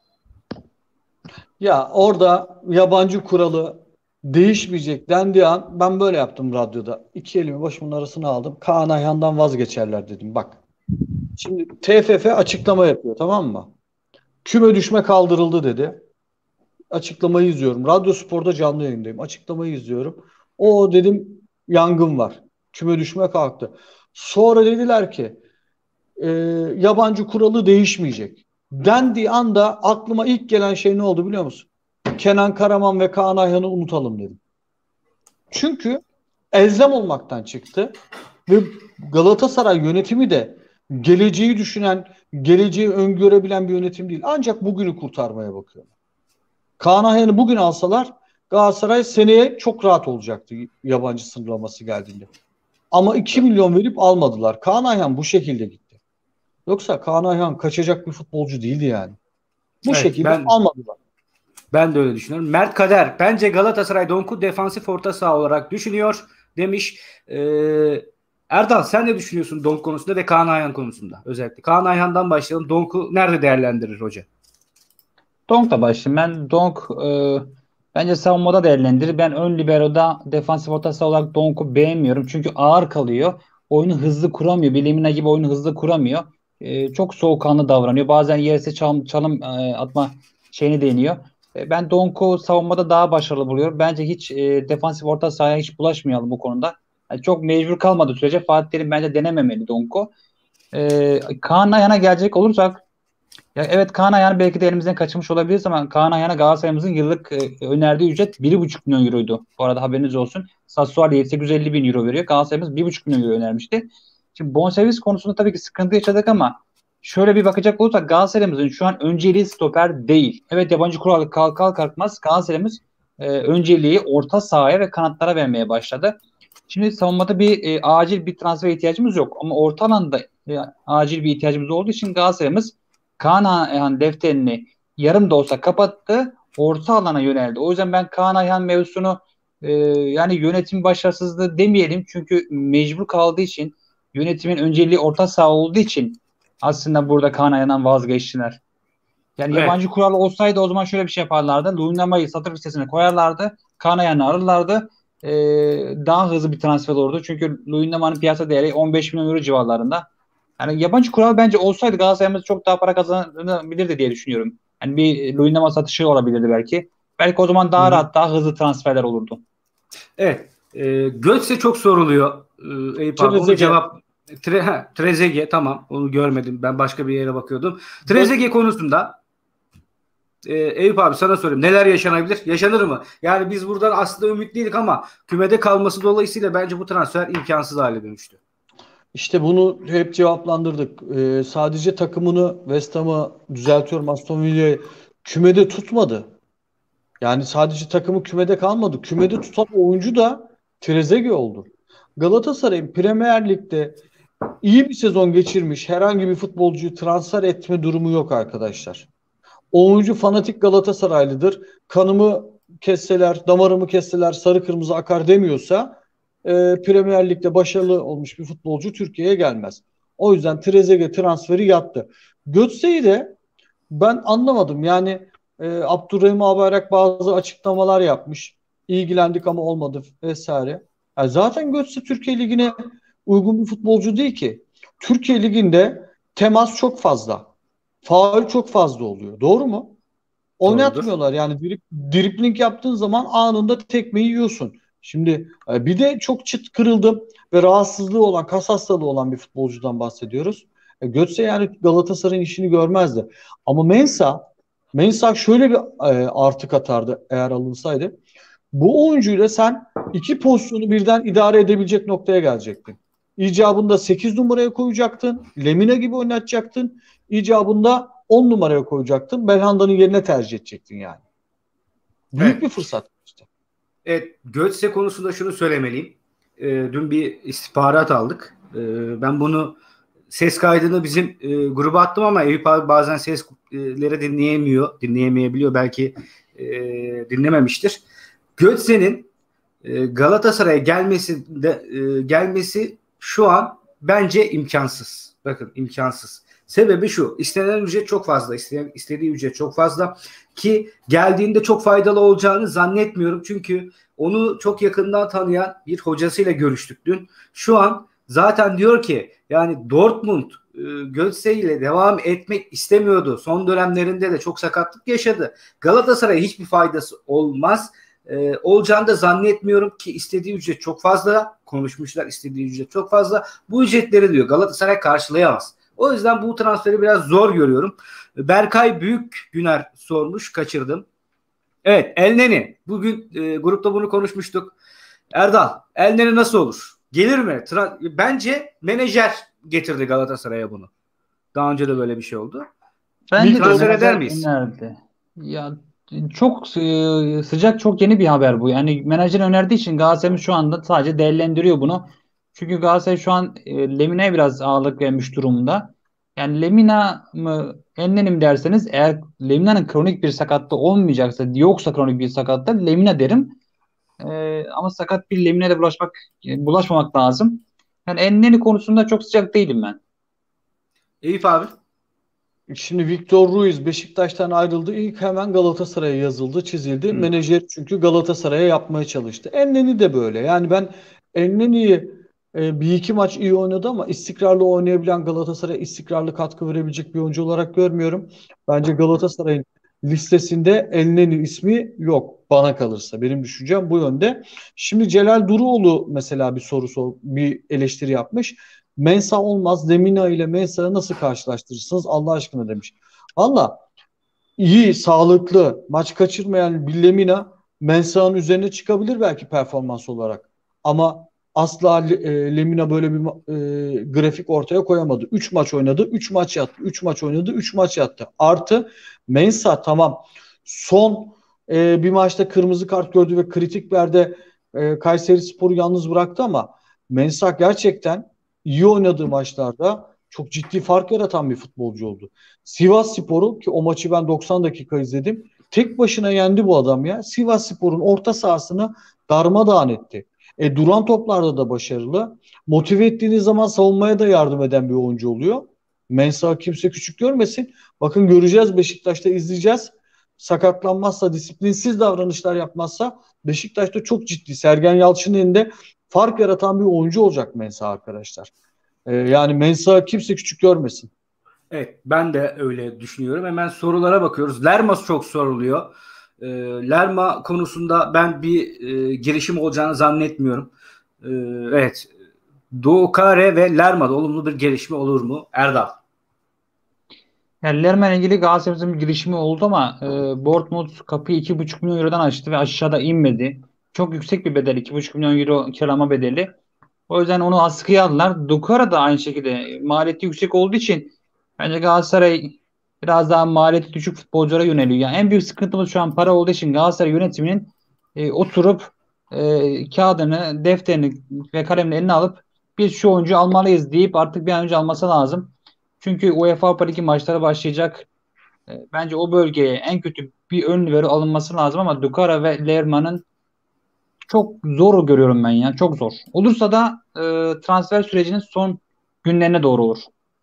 [SPEAKER 1] Ya orada yabancı kuralı değişmeyecek dendiği an ben böyle yaptım radyoda. İki elimi başımın arasına aldım. Kaan Ayhan'dan vazgeçerler dedim. Bak. Şimdi TFF açıklama yapıyor, tamam mı? Küme düşme kaldırıldı dedi. Açıklamayı izliyorum. Radyo Spor'da canlı yayındayım. Açıklamayı izliyorum. O dedim, yangın var. Küme düşme kalktı. Sonra dediler ki yabancı kuralı değişmeyecek. Dendiği anda aklıma ilk gelen şey ne oldu biliyor musun? Kenan Karaman ve Kaan Ayhan'ı unutalım dedim. Çünkü elzem olmaktan çıktı ve Galatasaray yönetimi de geleceği düşünen, geleceği öngörebilen bir yönetim değil. Ancak bugünü kurtarmaya bakıyorlar. Kaan Ayhan'ı bugün alsalar Galatasaray seneye çok rahat olacaktı yabancı sınırlaması geldiğinde. Ama 2 milyon verip almadılar. Kaan Ayhan bu şekilde gitti. Yoksa Kaan Ayhan kaçacak bir futbolcu değildi yani. Bu
[SPEAKER 2] Evet,
[SPEAKER 1] şekilde almadılar.
[SPEAKER 2] Ben de öyle düşünüyorum. Mert Kader, bence Galatasaray Donk'u defansif orta saha olarak düşünüyor demiş. Erdal, sen ne düşünüyorsun Donk konusunda ve Kaan Ayhan konusunda? Özellikle Kaan Ayhan'dan başlayalım. Donk'u nerede değerlendirir hoca?
[SPEAKER 3] Donk'la başlayayım. Ben Donk bence savunmada değerlendirir. Ben ön libero'da defansif orta saha olarak Donk'u beğenmiyorum. Çünkü ağır kalıyor. Oyunu hızlı kuramıyor. Bilemina gibi oyunu hızlı kuramıyor. Çok soğukkanlı davranıyor. Bazen yerse çalım atma şeyini deniyor. Ben Donk'u savunmada daha başarılı buluyorum. Bence hiç defansif orta sahaya hiç bulaşmayalım bu konuda. Yani çok mecbur kalmadığı sürece Fatih Terim bence denememeli Donk'u. Kaan Ayhan'a gelecek olursak, ya evet, Kaan Ayhan'ı belki de elimizden kaçırmış olabiliriz ama Kaan Ayhan'a Galatasaray'ımızın yıllık önerdiği ücret 1,5 milyon euroydu. Bu arada haberiniz olsun. Sassuolo 850 bin euro veriyor. Galatasaray'ımız 1,5 milyon euro önermişti. Şimdi bonservis konusunda tabii ki sıkıntı yaşadık ama şöyle bir bakacak olursak Galatasaray'ımızın şu an önceliği stoper değil. Evet, yabancı kural kalkmaz Galatasaray'ımız önceliği orta sahaya ve kanatlara vermeye başladı. Şimdi savunmada acil bir transfer ihtiyacımız yok ama orta alanda acil bir ihtiyacımız olduğu için Galatasaray'ımız Kaan Ayhan defterini yarım da olsa kapattı. Orta alana yöneldi. O yüzden ben Kaan Ayhan mevzusunu yani yönetim başarısızlığı demeyelim. Çünkü mecbur kaldığı için, yönetimin önceliği orta saha olduğu için aslında burada Kaan Ayhan'dan vazgeçtiler. Yani
[SPEAKER 2] Evet.
[SPEAKER 3] yabancı kural olsaydı o zaman şöyle bir şey yaparlardı. Luyendama'yı satır listesine koyarlardı. Kaan Ayhan'ı alırlardı. Daha hızlı bir transfer olurdu. Çünkü Luyendama'nın piyasa değeri 15 milyon euro civarlarında. Yani yabancı kural bence olsaydı Galatasaray'ımız çok daha para kazanabilirdi diye düşünüyorum. Yani bir Luyendama satışı olabilirdi belki. Belki o zaman daha rahat, daha hızlı transferler olurdu.
[SPEAKER 2] Evet. Götze çok soruluyor. Eyüp abi. Onu cevap Trezeguet, tamam. Onu görmedim. Ben başka bir yere bakıyordum. Trezeguet konusunda Eyüp abi sana sorayım. Neler yaşanabilir? Yaşanır mı? Yani biz buradan aslında ümitliydik ama kümede kalması dolayısıyla bence bu transfer imkansız hale dönüştü.
[SPEAKER 1] İşte bunu hep cevaplandırdık. Sadece takımını, West Ham'ı, düzeltiyorum, Aston Villa'yı kümede tutmadı. Yani sadece takımı kümede kalmadı. Kümede tutan oyuncu da Trezeguet oldu. Galatasaray'ın Premier Lig'de iyi bir sezon geçirmiş herhangi bir futbolcuyu transfer etme durumu yok arkadaşlar. Oyuncu fanatik Galatasaraylıdır. Kanımı kesseler, damarımı kesseler sarı kırmızı akar demiyorsa Premier Lig'de başarılı olmuş bir futbolcu Türkiye'ye gelmez. O yüzden Trezeguet transferi yattı. Götze'yi de ben anlamadım. Yani Abdurrahim Albayrak bazı açıklamalar yapmış. İlgilendik ama olmadı vesaire. Yani zaten Götze Türkiye Ligi'ne uygun bir futbolcu değil ki. Türkiye Ligi'nde temas çok fazla. Faul çok fazla oluyor. Doğru mu?
[SPEAKER 2] Doğrudur.
[SPEAKER 1] Oynatmıyorlar. Yani dripling yaptığın zaman anında tekmeyi yiyorsun. Şimdi bir de çok çıt kırıldım ve rahatsızlığı olan, kas hastalığı olan bir futbolcudan bahsediyoruz. Götze yani Galatasaray'ın işini görmezdi. Ama Mensah şöyle bir artı katardı eğer alınsaydı. Bu oyuncuyla sen iki pozisyonu birden idare edebilecek noktaya gelecektin. İcabında 8 numaraya koyacaktın. Lemina gibi oynatacaktın. İcabında 10 numaraya koyacaktın. Belhanda'nın yerine tercih edecektin yani. Büyük
[SPEAKER 2] Evet.
[SPEAKER 1] bir fırsat işte.
[SPEAKER 2] Evet, Götze konusunda şunu söylemeliyim. Dün bir istihbarat aldık. Ben bunu ses kaydını bizim gruba attım ama Eyüp abi bazen sesleri dinleyemeyebiliyor. Belki dinlememiştir. Götze'nin Galatasaray'a gelmesi şu an bence imkansız. Bakın imkansız. Sebebi şu. İstenen ücret çok fazla. İstediği ücret çok fazla. Ki geldiğinde çok faydalı olacağını zannetmiyorum. Çünkü onu çok yakından tanıyan bir hocasıyla görüştük dün. Şu an zaten diyor ki yani Dortmund Götze ile devam etmek istemiyordu. Son dönemlerinde de çok sakatlık yaşadı. Galatasaray'a hiçbir faydası olmaz. Olacağını da zannetmiyorum ki istediği ücret çok fazla. Konuşmuşlar istediği ücret çok fazla. Bu ücretleri diyor Galatasaray karşılayamaz. O yüzden bu transferi biraz zor görüyorum. Berkay Büyük Güner sormuş, kaçırdım. Evet, Elneny. Bugün grupta bunu konuşmuştuk. Erdal, Elneny nasıl olur? Gelir mi? Bence menajer getirdi Galatasaray'a bunu. Daha önce de böyle bir şey oldu.
[SPEAKER 3] Bence de
[SPEAKER 2] Transfer eder
[SPEAKER 3] menajer
[SPEAKER 2] miyiz?
[SPEAKER 3] önerdi. Ya çok sıcak, çok yeni bir haber bu. Yani menajer önerdiği için Galatasaray şu anda sadece değerlendiriyor bunu. Çünkü Galatasaray şu an Lemina'ya biraz ağırlık vermiş durumda. Yani Lemina mı Elneny mi derseniz, eğer Lemina'nın kronik bir sakatlığı olmayacaksa, yoksa kronik bir sakatlığı, Lemina derim. Ama sakat bir Lemina'ya de bulaşmamak lazım. Yani Elneny konusunda çok sıcak değilim ben.
[SPEAKER 2] Eyüp abi.
[SPEAKER 1] Şimdi Victor Ruiz Beşiktaş'tan ayrıldı. İlk hemen Galatasaray'a yazıldı, çizildi.
[SPEAKER 2] Hı.
[SPEAKER 1] Menajer çünkü Galatasaray'a yapmaya çalıştı. Elneny de böyle. Yani ben Elneny'yi bir iki maç iyi oynadı ama istikrarlı oynayabilen Galatasaray'a istikrarlı katkı verebilecek bir oyuncu olarak görmüyorum. Bence Galatasaray'ın listesinde Elneny ismi yok bana kalırsa. Benim düşüncem bu yönde. Şimdi Celal Duruoğlu mesela bir eleştiri yapmış. Mensah olmaz. Lemina ile Mensah'ı nasıl karşılaştırırsınız Allah aşkına demiş. Valla iyi, sağlıklı, maç kaçırmayan bir Lemina Mensah'ın üzerine çıkabilir belki performans olarak. Ama asla Lemina böyle bir grafik ortaya koyamadı. 3 maç oynadı, 3 maç yattı. 3 maç oynadı, 3 maç yattı. Artı Mensah tamam son bir maçta kırmızı kart gördü ve kritik bir yerde Kayserispor'u yalnız bıraktı ama Mensah gerçekten iyi oynadığı maçlarda çok ciddi fark yaratan bir futbolcu oldu. Sivasspor'u ki o maçı ben 90 dakika izledim. Tek başına yendi bu adam ya. Sivasspor'un orta sahasını darmadağın etti. Duran toplarda da başarılı. Motive ettiğiniz zaman savunmaya da yardım eden bir oyuncu oluyor. Mensah'ı kimse küçük görmesin. Bakın göreceğiz Beşiktaş'ta izleyeceğiz. Sakatlanmazsa, disiplinsiz davranışlar yapmazsa Beşiktaş'ta çok ciddi Sergen Yalçın'ın elinde fark yaratan bir oyuncu olacak Mensah arkadaşlar. Yani Mensah'ı kimse küçük görmesin.
[SPEAKER 2] Evet, ben de öyle düşünüyorum. Hemen sorulara bakıyoruz. Lerma çok soruluyor. Lerma konusunda ben bir girişim olacağını zannetmiyorum. Evet. Doğu Kare ve Lerma'da olumlu bir gelişme olur mu? Erdal.
[SPEAKER 3] Yani Lermen'le ilgili Galatasaray'ın bir girişimi oldu ama Bournemouth kapıyı 2,5 milyon eurodan açtı ve aşağıda inmedi. Çok yüksek bir bedel, 2,5 milyon euro kiralama bedeli. O yüzden onu askıya aldılar. Dokara da aynı şekilde maliyeti yüksek olduğu için bence Galatasaray biraz daha maliyeti düşük futbolculara yöneliyor. Yani en büyük sıkıntımız şu an para olduğu için Galatasaray yönetiminin oturup kağıdını, defterini ve kalemini eline alıp biz şu oyuncuyu almalıyız deyip artık bir an önce alması lazım. Çünkü UEFA Avrupa Ligi maçları başlayacak. Bence o bölgeye en kötü bir ön libero alınması lazım ama Dukara ve Lerman'ın çok zor görüyorum ben ya. Çok zor. Olursa da transfer sürecinin son günlerine doğru olur.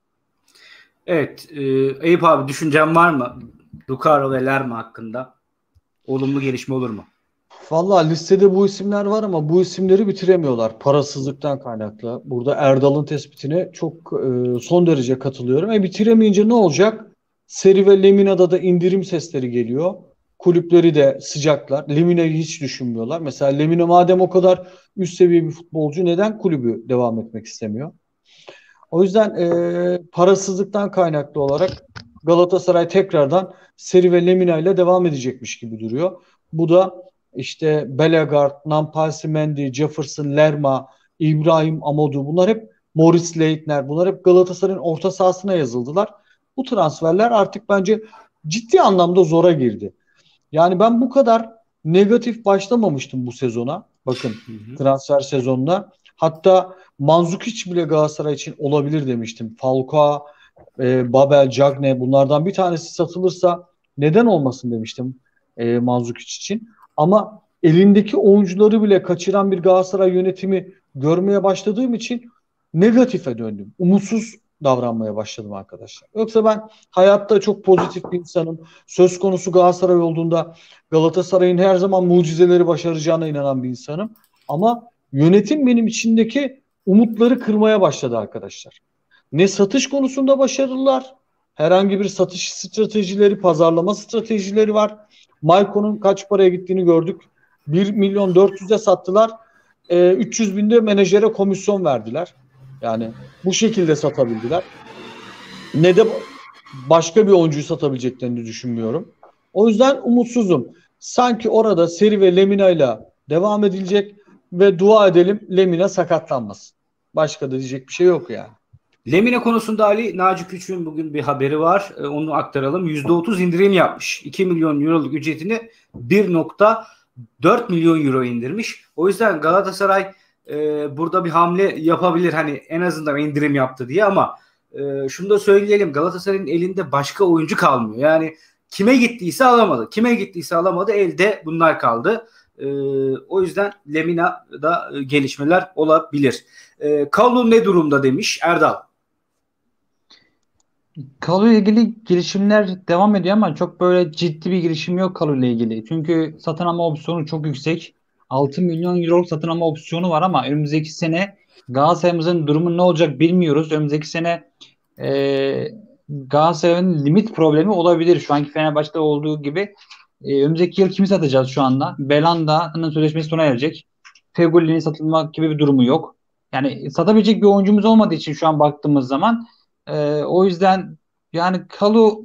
[SPEAKER 2] Evet. Eyüp abi, düşüncen var mı? Lucaro ve Lerma hakkında. Olumlu gelişme olur mu?
[SPEAKER 1] Vallahi listede bu isimler var ama bu isimleri bitiremiyorlar parasızlıktan kaynaklı. Burada Erdal'ın tespitine çok son derece katılıyorum. Bitiremeyince ne olacak? Seri ve Lemina'da da indirim sesleri geliyor. Kulüpleri de sıcaklar. Lemina'yı hiç düşünmüyorlar. Mesela Lemina madem o kadar üst seviye bir futbolcu, neden kulübü devam etmek istemiyor? O yüzden parasızlıktan kaynaklı olarak Galatasaray tekrardan Seri ve Lemina ile devam edecekmiş gibi duruyor. Bu da işte Bellegarde, Nampalsi Mendy, Jefferson Lerma, İbrahim Amadou, bunlar hep Maurice Leitner, bunlar hep Galatasaray'ın orta sahasına yazıldılar. Bu transferler artık bence ciddi anlamda zora girdi. Yani ben bu kadar negatif başlamamıştım bu sezona. Bakın, transfer sezonuna. Hatta Mandzukic bile Galatasaray için olabilir demiştim. Falcao, Babel, Cagne, bunlardan bir tanesi satılırsa neden olmasın demiştim Mandzukic için. Ama elindeki oyuncuları bile kaçıran bir Galatasaray yönetimi görmeye başladığım için negatife döndüm. Umutsuz davranmaya başladım arkadaşlar. Yoksa ben hayatta çok pozitif bir insanım. Söz konusu Galatasaray olduğunda Galatasaray'ın her zaman mucizeleri başaracağına inanan bir insanım. Ama yönetim benim içindeki umutları kırmaya başladı arkadaşlar. Ne satış konusunda başarılılar. Herhangi bir satış stratejileri, pazarlama stratejileri var. Maicon'un kaç paraya gittiğini gördük. 1.400.000'e sattılar. 300 binde menajere komisyon verdiler. Yani bu şekilde satabildiler. Ne de başka bir oyuncuyu satabileceklerini düşünmüyorum. O yüzden umutsuzum. Sanki orada Seri ve Lemina ile devam edilecek ve dua edelim Lemina sakatlanmasın. Başka da diyecek bir şey yok yani.
[SPEAKER 2] Lemina konusunda Ali Naci Küçük'ün bugün bir haberi var. Onu aktaralım. %30 indirim yapmış. 2 milyon euroluk ücretini 1,4 milyon euro indirmiş. O yüzden Galatasaray burada bir hamle yapabilir. Hani en azından indirim yaptı diye, ama şunu da söyleyelim. Galatasaray'ın elinde başka oyuncu kalmıyor. Yani kime gittiyse alamadı. Kime gittiyse alamadı. Elde bunlar kaldı. O yüzden Lemina'da gelişmeler olabilir. Kallu ne durumda demiş Erdal.
[SPEAKER 3] Kalu ile ilgili girişimler devam ediyor ama çok böyle ciddi bir girişim yok Kalu ile ilgili. Çünkü satın alma opsiyonu çok yüksek. 6 milyon euroluk satın alma opsiyonu var ama önümüzdeki sene Galatasaray'ımızın durumu ne olacak bilmiyoruz. Önümüzdeki sene Galatasaray'ın limit problemi olabilir. Şu anki Fenerbahçe'de olduğu gibi. Önümüzdeki yıl kimi satacağız şu anda? Belanda'nın sözleşmesi sona erecek. Fegoli'nin satılmak gibi bir durumu yok. Yani satabilecek bir oyuncumuz olmadığı için şu an baktığımız zaman o yüzden yani Kalu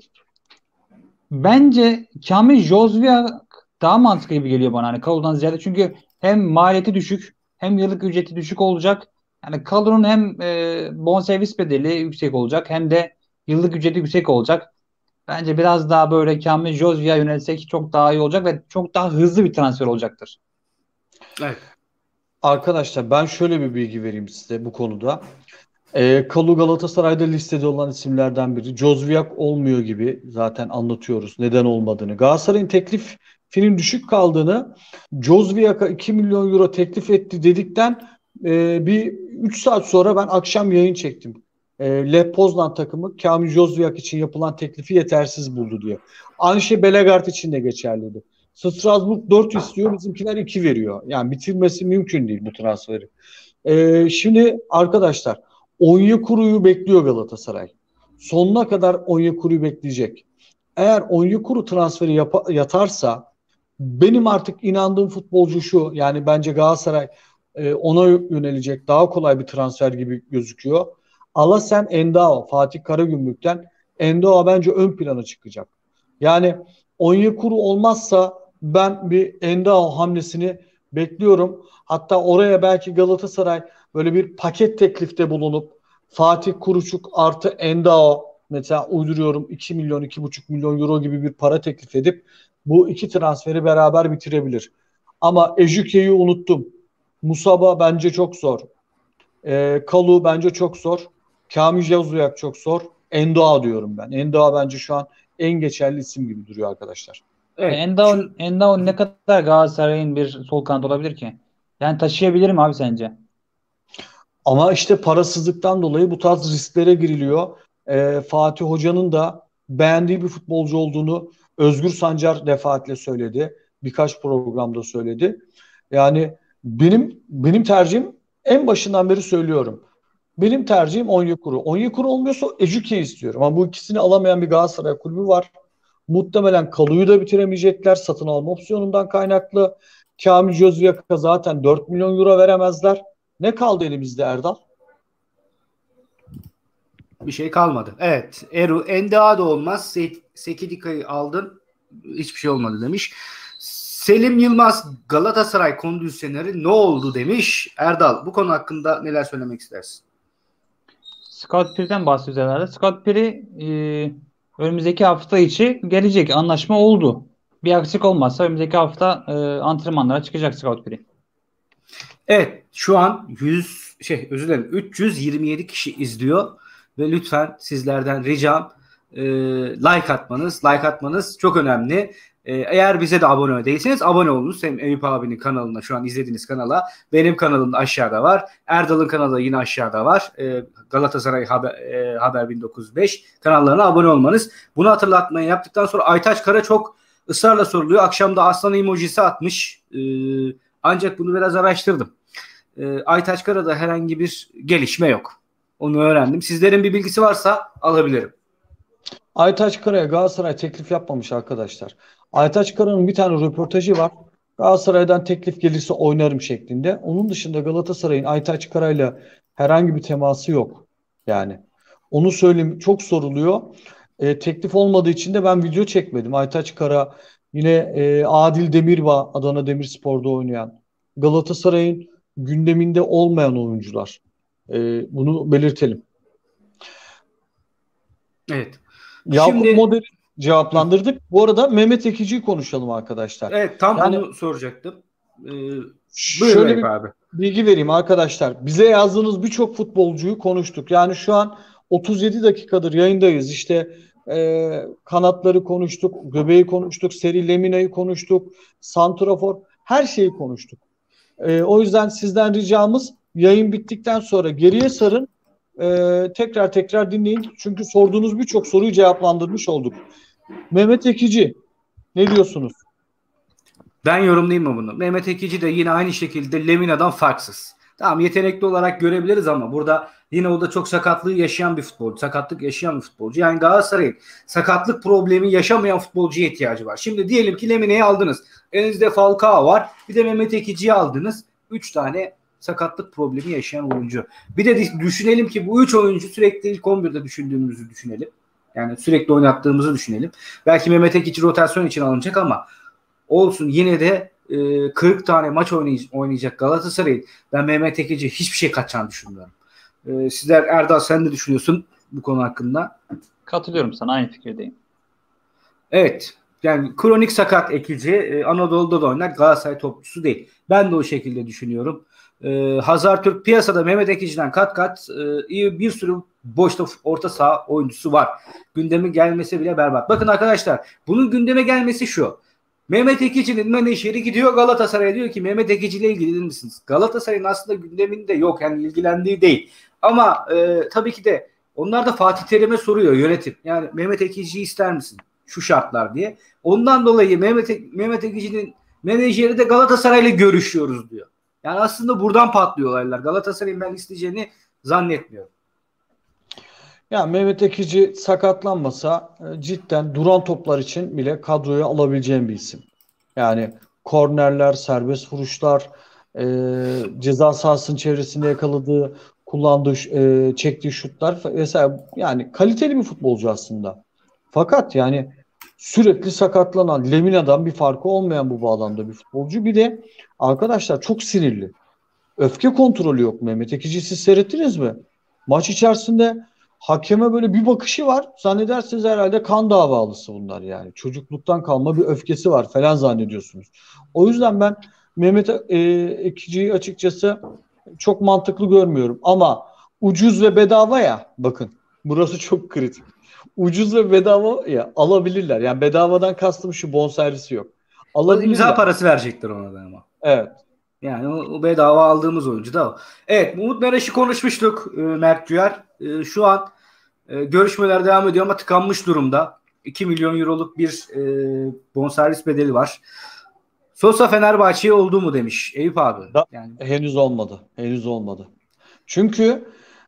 [SPEAKER 3] bence Kamil Jozviak daha mantıklı gibi geliyor bana, hani Kalu'dan ziyade, çünkü hem maliyeti düşük hem yıllık ücreti düşük olacak. Yani Kalu'nun hem bonservis bedeli yüksek olacak hem de yıllık ücreti yüksek olacak. Bence biraz daha böyle Kamil Jozviak'a yönelsek çok daha iyi olacak ve çok daha hızlı bir transfer olacaktır.
[SPEAKER 2] Evet.
[SPEAKER 1] Arkadaşlar ben şöyle bir bilgi vereyim size bu konuda. Kalu Galatasaray'da listede olan isimlerden biri. Jozviak olmuyor gibi zaten anlatıyoruz neden olmadığını. Galatasaray'ın teklifinin düşük kaldığını, Jozviak'a 2 milyon euro teklif etti dedikten bir 3 saat sonra ben akşam yayın çektim. Lech Poznan takımı Kamil Jozviak için yapılan teklifi yetersiz buldu diye. Aynı şey Bellegarde için de geçerliydi. Strasbourg 4 istiyor, bizimkiler 2 veriyor. Yani bitirmesi mümkün değil bu transferi. Şimdi arkadaşlar, Onyekuru'yu bekliyor Galatasaray. Sonuna kadar Onyekuru'yu bekleyecek. Eğer Onyekuru transferi yatarsa, benim artık inandığım futbolcu şu. Yani bence Galatasaray ona yönelecek daha kolay bir transfer gibi gözüküyor. Alasen Endao, Fatih Karagümrük'ten Endao bence ön plana çıkacak. Yani Onyekuru olmazsa ben bir Endao hamlesini bekliyorum. Hatta oraya belki Galatasaray böyle bir paket teklifte bulunup Fatih Kuruçuk artı Endao, mesela uyduruyorum, 2 milyon 2,5 milyon euro gibi bir para teklif edip bu iki transferi beraber bitirebilir. Ama Ejike'yi unuttum. Musaba bence çok zor. Kalu bence çok zor. Kamil Jozviak çok zor. Endao diyorum ben. Endao bence şu an en geçerli isim gibi duruyor arkadaşlar.
[SPEAKER 2] Evet.
[SPEAKER 3] Endao ne kadar Galatasaray'ın bir sol kanat olabilir ki? Yani taşıyabilir mi abi sence?
[SPEAKER 1] Ama işte parasızlıktan dolayı bu tarz risklere giriliyor. Fatih Hoca'nın da beğendiği bir futbolcu olduğunu Özgür Sancar defaatle söyledi. Birkaç programda söyledi. Yani benim tercihim, en başından beri söylüyorum. Benim tercihim Onyekuru. Onyekuru olmuyorsa Ejike istiyorum. Ama bu ikisini alamayan bir Galatasaray kulübü var. Muhtemelen Kalu'yu da bitiremeyecekler satın alma opsiyonundan kaynaklı. Kamil Jozviak'a zaten 4 milyon euro veremezler. Ne kaldı elimizde Erdal?
[SPEAKER 2] Bir şey kalmadı. Evet. Endea da olmaz. Sekidika'yı aldın. Hiçbir şey olmadı demiş. Selim Yılmaz Galatasaray kondisyoner ne oldu demiş. Erdal, bu konu hakkında neler söylemek istersin?
[SPEAKER 3] Scott Pire'den bahsediyoruz herhalde. Scott Pire önümüzdeki hafta içi gelecek. Anlaşma oldu. Bir aksilik olmazsa önümüzdeki hafta antrenmanlara çıkacak Scott Pire.
[SPEAKER 2] Evet, şu an 327 kişi izliyor ve lütfen sizlerden ricam like atmanız çok önemli. Eğer bize de abone değilseniz abone olunuz. Hem Eyüp abinin kanalına, şu an izlediğiniz kanala, benim kanalım aşağıda var. Erdal'ın kanalı yine aşağıda var. Galatasaray Haber 1905 kanallarına abone olmanız. Bunu hatırlatmayı yaptıktan sonra Aytaç Kara çok ısrarla soruluyor. Akşam da aslan emojisi atmış. Ancak bunu biraz araştırdım. Aytaç Kara'da herhangi bir gelişme yok. Onu öğrendim. Sizlerin bir bilgisi varsa alabilirim.
[SPEAKER 1] Aytaç Kara'ya Galatasaray teklif yapmamış arkadaşlar. Aytaç Kara'nın bir tane röportajı var. Galatasaray'dan teklif gelirse oynarım şeklinde. Onun dışında Galatasaray'ın Aytaç Kara'yla herhangi bir teması yok. Yani onu söyleyeyim, çok soruluyor. Teklif olmadığı için de ben video çekmedim. Aytaç Kara yine Adil Demirbağ, Adana Demirspor'da oynayan, Galatasaray'ın gündeminde olmayan oyuncular. Bunu belirtelim.
[SPEAKER 2] Evet.
[SPEAKER 1] Yakup
[SPEAKER 2] Şimdi
[SPEAKER 1] Moder'i cevaplandırdık. Bu arada Mehmet Ekici'yi konuşalım arkadaşlar.
[SPEAKER 2] evet, tam
[SPEAKER 1] Yani
[SPEAKER 2] onu soracaktım. Buyur
[SPEAKER 1] şöyle
[SPEAKER 2] Eyüp
[SPEAKER 1] bir
[SPEAKER 2] abi.
[SPEAKER 1] bilgi vereyim arkadaşlar. Bize yazdığınız birçok futbolcuyu konuştuk. Yani şu an 37 dakikadır yayındayız. İşte kanatları konuştuk, göbeği konuştuk, Seri Lemina'yı konuştuk, santrafor, her şeyi konuştuk. O yüzden sizden ricamız, yayın bittikten sonra geriye sarın. Tekrar dinleyin. Çünkü sorduğunuz birçok soruyu cevaplandırmış olduk. Mehmet Ekici, ne diyorsunuz?
[SPEAKER 2] Ben yorumlayayım mı bunu? Mehmet Ekici de yine aynı şekilde Lemina'dan farksız. Tamam, yetenekli olarak görebiliriz ama burada yine o da çok sakatlık yaşayan bir futbolcu. Yani Galatasaray'ın sakatlık problemi yaşamayan futbolcuya ihtiyacı var. Şimdi diyelim ki Lemina'yı aldınız. Elinizde Falcao var. Bir de Mehmet Ekici'yi aldınız. 3 tane sakatlık problemi yaşayan oyuncu. Bir de düşünelim ki bu 3 oyuncu sürekli ilk 11'de düşündüğümüzü düşünelim. Yani sürekli oynattığımızı düşünelim. Belki Mehmet Ekici rotasyon için alınacak ama olsun, yine de 40 tane maç oynayacak Galatasaray'ın ben Mehmet Ekici hiçbir şey kaçacağını düşünmüyorum. Sizler, Erdal, sen de düşünüyorsun bu konu hakkında?
[SPEAKER 3] Katılıyorum sana, aynı fikirdeyim.
[SPEAKER 2] Evet. Yani kronik sakat Ekici Anadolu'da da oynar, Galatasaray topçusu değil. Ben de o şekilde düşünüyorum. Hazar Türk piyasada Mehmet Ekici'den kat iyi bir sürü boşta orta saha oyuncusu var. Gündeme gelmesi bile berbat. Bakın arkadaşlar, bunun gündeme gelmesi şu. Mehmet Ekici'nin menajeri gidiyor Galatasaray'a, diyor ki Mehmet Ekici ile ilgilenir misiniz? Galatasaray'ın aslında gündeminde yok, yani ilgilendiği değil. Ama tabii ki de onlar da Fatih Terim'e soruyor yönetim. Yani Mehmet Ekici'yi ister misin? Şu şartlar diye. Ondan dolayı Mehmet Ekici'nin menajeri de Galatasaray'la görüşüyoruz diyor. Yani aslında buradan patlıyor olaylar. Galatasaray'ın ben isteyeceğini zannetmiyorum.
[SPEAKER 1] Ya Mehmet Ekici sakatlanmasa cidden duran toplar için bile kadroya alabileceğim bir isim. Yani kornerler, serbest vuruşlar, ceza sahasının çevresinde yakaladığı, kullandığı, çektiği şutlar vesaire. Yani kaliteli bir futbolcu aslında. Fakat yani sürekli sakatlanan, Lemina'dan bir farkı olmayan bu bağlamda bir futbolcu. Bir de arkadaşlar çok sinirli. Öfke kontrolü yok Mehmet Ekici'yi siz seyrettiniz mi? Maç içerisinde hakeme böyle bir bakışı var. Zannedersiniz herhalde kan davalısı bunlar yani. Çocukluktan kalma bir öfkesi var falan zannediyorsunuz. O yüzden ben Mehmet Ekici'yi açıkçası çok mantıklı görmüyorum. Ama ucuz ve bedava ya, bakın. Burası çok kritik. Ucuz ve bedava ya alabilirler. Yani bedavadan kastım şu bonservisi yok.
[SPEAKER 2] O imza
[SPEAKER 1] Alabilirler.
[SPEAKER 2] parası verecekler ona da ama.
[SPEAKER 1] Evet.
[SPEAKER 2] Yani o bedava aldığımız oyuncu da o. Evet, Umut Meraş'ı konuşmuştuk Mert Güyer. Şu an görüşmeler devam ediyor ama tıkanmış durumda. 2 milyon euroluk bir bonservis bedeli var. Sosa Fenerbahçe'ye oldu mu demiş Eyüp abi. Yani
[SPEAKER 1] Henüz olmadı. Henüz olmadı. Çünkü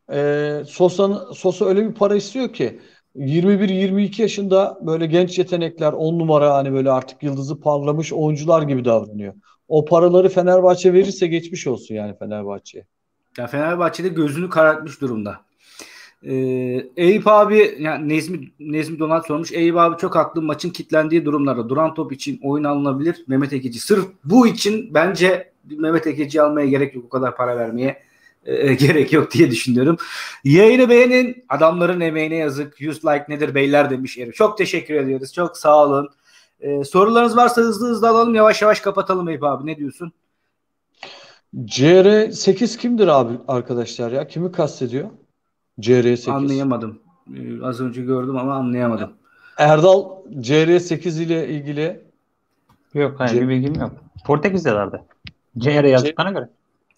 [SPEAKER 1] Sosa öyle bir para istiyor ki 21-22 yaşında böyle genç yetenekler 10 numara hani böyle artık yıldızı parlamış oyuncular gibi davranıyor. O paraları Fenerbahçe verirse geçmiş olsun yani Fenerbahçe'ye.
[SPEAKER 2] ya Fenerbahçe'de gözünü karartmış durumda. Eyüp abi yani Nezmi Donat sormuş. Eyüp abi çok haklı, maçın kilitlendiği durumlarda duran top için oyun alınabilir. Mehmet Ekici sırf bu için bence Mehmet Ekici'yi almaya gerek yok. O kadar para vermeye gerek yok diye düşünüyorum. Yayını beğenin. Adamların emeğine yazık. 100 like nedir beyler demiş Eri. Çok teşekkür ediyoruz. Çok sağ olun. Sorularınız varsa hızlı hızlı alalım. Yavaş yavaş kapatalım Eyüp abi. Ne diyorsun?
[SPEAKER 1] CR8 kimdir abi arkadaşlar ya? Kimi kastediyor? CR8.
[SPEAKER 2] Anlayamadım. Az önce gördüm ama anlayamadım.
[SPEAKER 1] Erdal CR8 ile ilgili
[SPEAKER 3] Yok, hayır,
[SPEAKER 1] C-
[SPEAKER 3] bir bilgim yok. Portekiz'delerdi. CR
[SPEAKER 1] C-
[SPEAKER 3] yazdıklarına göre.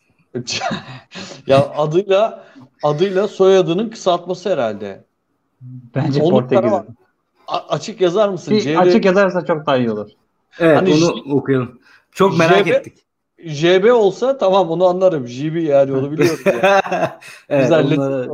[SPEAKER 1] ya adıyla soyadının kısaltması herhalde.
[SPEAKER 3] Bence
[SPEAKER 1] Onur
[SPEAKER 3] Portekiz'de.
[SPEAKER 1] Karaman açık yazar mısın?
[SPEAKER 3] Bir açık yazarsa çok daha iyi olur.
[SPEAKER 2] Evet,
[SPEAKER 1] Hani
[SPEAKER 2] onu okuyalım. Çok merak
[SPEAKER 1] JB,
[SPEAKER 2] ettik.
[SPEAKER 1] JB olsa tamam onu anlarım. JB yani onu biliyoruz ya.
[SPEAKER 2] Evet,
[SPEAKER 1] Biz hallettik.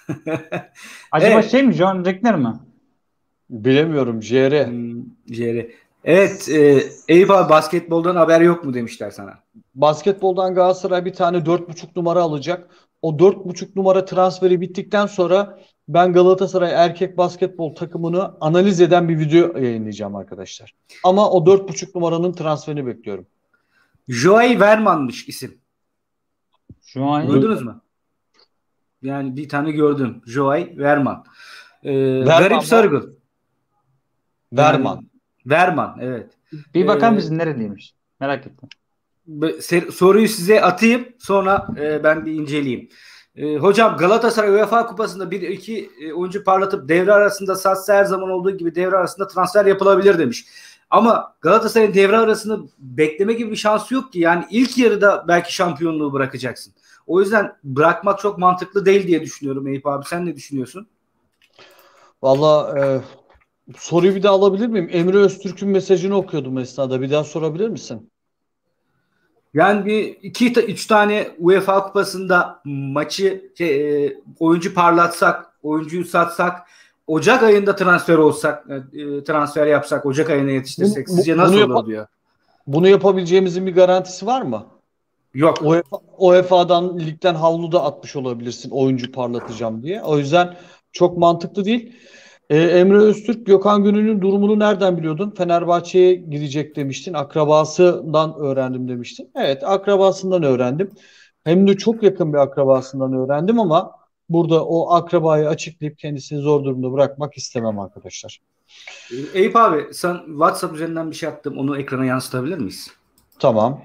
[SPEAKER 3] Acaba
[SPEAKER 2] Evet.
[SPEAKER 3] şey mi? John Rickner mi?
[SPEAKER 1] Bilemiyorum. JR.
[SPEAKER 2] JR. Evet, Eyüp abi basketboldan haber yok mu demişler sana.
[SPEAKER 1] Basketboldan Galatasaray bir tane 4,5 numara alacak. O 4,5 numara transferi bittikten sonra ben Galatasaray erkek basketbol takımını analiz eden bir video yayınlayacağım arkadaşlar. Ama o 4,5 numaranın transferini bekliyorum.
[SPEAKER 2] Joey Verman'mış isim.
[SPEAKER 3] Şu an
[SPEAKER 2] Duydunuz mu? Yani bir tane gördüm. Joey Verman.
[SPEAKER 1] Verman
[SPEAKER 2] Garip
[SPEAKER 1] mı?
[SPEAKER 2] Sarıgıl.
[SPEAKER 1] Verman.
[SPEAKER 2] Yani, Verman, evet.
[SPEAKER 3] bir bakar mısın nereliymiş? Merak ettim.
[SPEAKER 2] Soruyu size atayım, sonra ben bir inceleyeyim. Hocam Galatasaray UEFA Kupası'nda bir iki oyuncu parlatıp devre arasında satsa her zaman olduğu gibi devre arasında transfer yapılabilir demiş. Ama Galatasaray'ın devre arasını bekleme gibi bir şansı yok ki. Yani ilk yarıda belki şampiyonluğu bırakacaksın. O yüzden bırakmak çok mantıklı değil diye düşünüyorum Eyüp abi. Sen ne düşünüyorsun?
[SPEAKER 1] Valla soruyu bir daha alabilir miyim? Emre Öztürk'ün mesajını okuyordum esnada. Bir daha sorabilir misin?
[SPEAKER 2] Yani bir üç tane UEFA Kupası'nda maçı oyuncu parlatsak, oyuncuyu satsak, Ocak ayında transfer olsak, transfer yapsak, Ocak ayına yetiştirsek sizce nasıl olur diyor.
[SPEAKER 1] Bunu yapabileceğimizin bir garantisi var mı?
[SPEAKER 2] Yok.
[SPEAKER 1] UEFA'dan ligden havlu da atmış olabilirsin oyuncu parlatacağım diye. O yüzden çok mantıklı değil. Emre Öztürk, Gökhan Gönül'ün durumunu nereden biliyordun? Fenerbahçe'ye gidecek demiştin. Akrabasından öğrendim demiştin. Evet, akrabasından öğrendim. Hem de çok yakın bir akrabasından öğrendim ama burada o akrabayı açıklayıp kendisini zor durumda bırakmak istemem arkadaşlar.
[SPEAKER 2] Eyüp abi sen WhatsApp üzerinden bir şey attım. Onu ekrana yansıtabilir miyiz?
[SPEAKER 1] Tamam.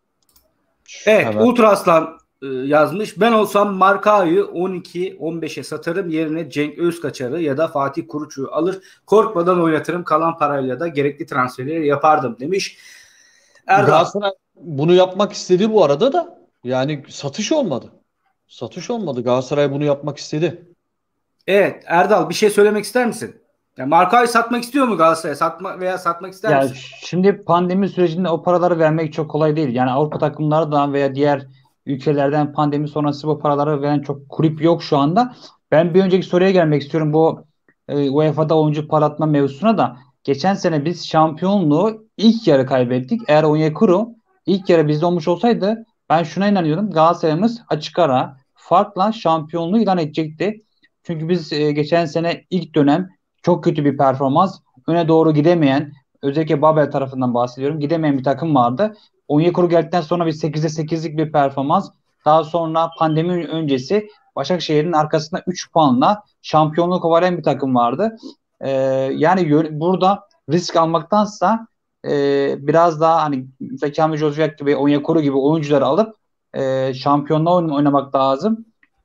[SPEAKER 2] Evet,
[SPEAKER 1] Hemen.
[SPEAKER 2] Ultra Aslan yazmış. Ben olsam Marka'yı 12-15'e satarım. Yerine Cenk Özkaçar'ı ya da Fatih Kuruç'u alır. Korkmadan oynatırım. Kalan parayla da gerekli transferleri yapardım demiş. Erdal.
[SPEAKER 1] Galatasaray bunu yapmak istedi bu arada da yani satış olmadı. Satış olmadı. Galatasaray bunu yapmak istedi.
[SPEAKER 2] Evet, Erdal bir şey söylemek ister misin? Yani Marka'yı satmak istiyor mu Galatasaray? Satmak ister
[SPEAKER 3] Ya
[SPEAKER 2] misin?
[SPEAKER 3] şimdi pandemi sürecinde o paraları vermek çok kolay değil. Yani Avrupa takımlardan veya diğer ülkelerden pandemi sonrası bu paraları veren çok kulüp yok şu anda. Ben bir önceki soruya gelmek istiyorum. Bu UEFA'da oyuncu parlatma mevzusuna da. Geçen sene biz şampiyonluğu ilk yarı kaybettik. Eğer Onyekuru ilk yarı bizde olmuş olsaydı ben şuna inanıyorum. Galatasaray'ımız açık ara farkla şampiyonluğu ilan edecekti. Çünkü biz geçen sene ilk dönem çok kötü bir performans, öne doğru gidemeyen, özellikle Babel tarafından bahsediyorum, gidemeyen bir takım vardı. Onyekuru geldikten sonra bir 8'de 8'lik bir performans. Daha sonra pandemi öncesi Başakşehir'in arkasında 3 puanla şampiyonluğu kovalayan bir takım vardı. Yani burada risk almaktansa biraz daha hani Kamil Jozviak gibi, Onyekuru gibi oyuncuları alıp şampiyonluğa oynamak lazım.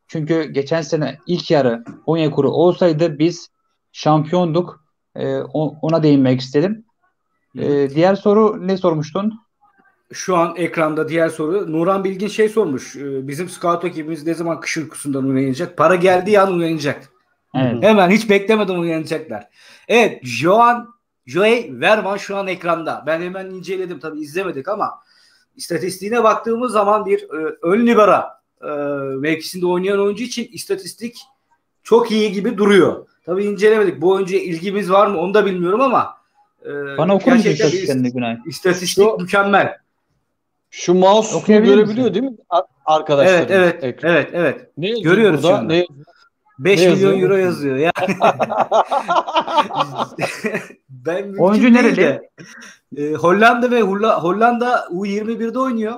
[SPEAKER 3] Çünkü geçen sene ilk yarı Onyekuru olsaydı biz şampiyonduk. Ona değinmek istedim. Diğer soru ne sormuştun?
[SPEAKER 2] Şu an ekranda diğer soru. Nuran Bilgin şey sormuş. Bizim scout ekibimiz ne zaman kış uykusundan uyanacak? Para geldiği an uyanacak.
[SPEAKER 3] Evet.
[SPEAKER 2] Hemen hiç beklemeden uyanacaklar. Evet, Joey Verman şu an ekranda. Ben hemen inceledim, tabii izlemedik ama istatistiğine baktığımız zaman bir ön libera mevkisinde oynayan oyuncu için istatistik çok iyi gibi duruyor. Tabii incelemedik. Bu oyuncuya ilgimiz var mı onu da bilmiyorum ama
[SPEAKER 3] Bana okur musun
[SPEAKER 2] gerçekten
[SPEAKER 3] istatistiklerini Günay?
[SPEAKER 2] istatistik mükemmel.
[SPEAKER 1] Şu mouse'u
[SPEAKER 3] Okuyabilir
[SPEAKER 1] görebiliyor
[SPEAKER 3] misin?
[SPEAKER 1] değil mi arkadaşlarımız?
[SPEAKER 2] Evet.
[SPEAKER 1] Ne yazıyor
[SPEAKER 2] Görüyoruz şu
[SPEAKER 1] burada?
[SPEAKER 2] anda.
[SPEAKER 1] Ne
[SPEAKER 2] 5
[SPEAKER 1] ne
[SPEAKER 2] milyon
[SPEAKER 1] yazıyor?
[SPEAKER 2] euro yazıyor. Yani ben mümkün
[SPEAKER 3] Oyuncu
[SPEAKER 2] değil
[SPEAKER 3] nereli?
[SPEAKER 2] de Hollanda ve Hollanda U21'de oynuyor.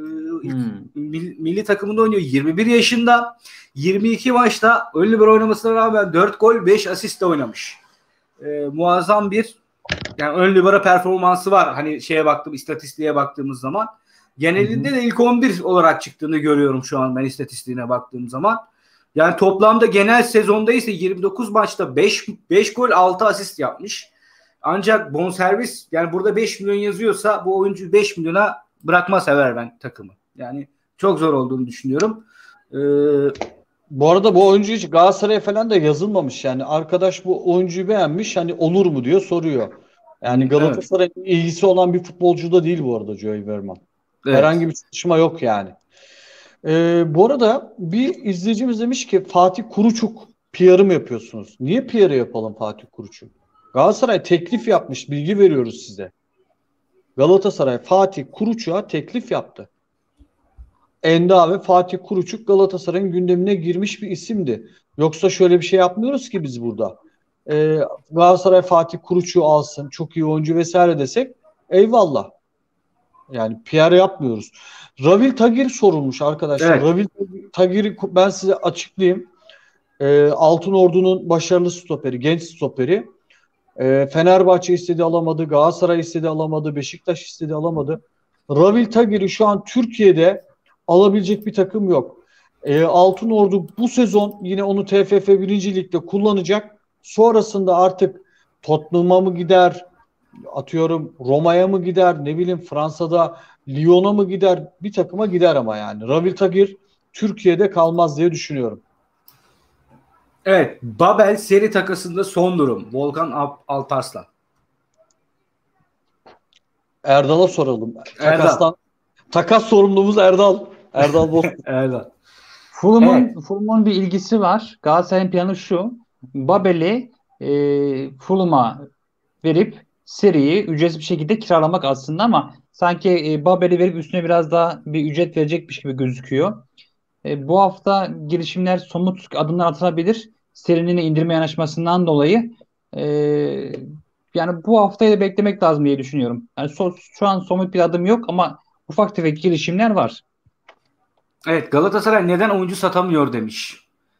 [SPEAKER 2] Milli takımında oynuyor. 21 yaşında. 22 maçta ön libero oynamasına rağmen 4 gol 5 asistle oynamış. Muazzam bir yani ön libero performansı var. Hani istatistiğe baktığımız zaman. Genelinde de ilk 11 olarak çıktığını görüyorum şu an ben istatistiğine baktığım zaman. Yani toplamda genel sezonda ise 29 maçta 5 gol 6 asist yapmış. Ancak bonservis yani burada 5 milyon yazıyorsa bu oyuncu 5 milyona bırakma sever ben takımı. Yani çok zor olduğunu düşünüyorum.
[SPEAKER 1] Bu arada bu oyuncu hiç Galatasaray'a falan da yazılmamış yani. Arkadaş bu oyuncuyu beğenmiş, hani olur mu diyor, soruyor. Yani Galatasaray'ın ilgisi olan bir futbolcu da değil bu arada Joey Verman.
[SPEAKER 2] Evet.
[SPEAKER 1] Herhangi bir çalışma yok yani. Bu arada bir izleyicimiz demiş ki Fatih Kuruçuk PR'ı mı yapıyorsunuz? Niye PR'ı yapalım Fatih Kuruçuk? Galatasaray teklif yapmış, bilgi veriyoruz size. Galatasaray Fatih Kuruçuk'a teklif yaptı. Enda ve Fatih Kuruçuk Galatasaray'ın gündemine girmiş bir isimdi. Yoksa şöyle bir şey yapmıyoruz ki biz burada. Galatasaray Fatih Kuruçuk'u alsın, çok iyi oyuncu vesaire desek eyvallah. Yani PR yapmıyoruz. Ravil Tagir sorulmuş arkadaşlar.
[SPEAKER 2] Evet.
[SPEAKER 1] Ravil Tagir'i ben size açıklayayım. Altınordu'nun başarılı stoperi, genç stoperi. Fenerbahçe istedi alamadı, Galatasaray istedi alamadı, Beşiktaş istedi alamadı. Ravil Tagir'i şu an Türkiye'de alabilecek bir takım yok. Altınordu bu sezon yine onu TFF 1. Lig'de kullanacak. Sonrasında artık Tottenham'a mı gider, atıyorum Roma'ya mı gider, ne bileyim Fransa'da Lyon'a mı gider, bir takıma gider ama yani. Ravil Tagir Türkiye'de kalmaz diye düşünüyorum.
[SPEAKER 2] Evet. Babel seri takasında son durum. Volkan Alparslan.
[SPEAKER 1] Erdal'a soralım.
[SPEAKER 2] Erdal.
[SPEAKER 1] Takas sorumlumuz Erdal. Erdal Bozkurt.
[SPEAKER 2] Erdal.
[SPEAKER 3] Fulham'ın bir ilgisi var. Galatasaray'ın planı şu. Babel'i Fulham'a verip seriyi ücretsiz bir şekilde kiralamak aslında ama sanki Babel'i verip üstüne biraz daha bir ücret verecekmiş gibi gözüküyor. Bu hafta girişimler somut adımlar atılabilir. Serinin indirme yanaşmasından dolayı e, yani bu haftayı da beklemek lazım diye düşünüyorum. Yani şu an somut bir adım yok ama ufak tefek girişimler var.
[SPEAKER 2] Evet, Galatasaray neden oyuncu satamıyor demiş.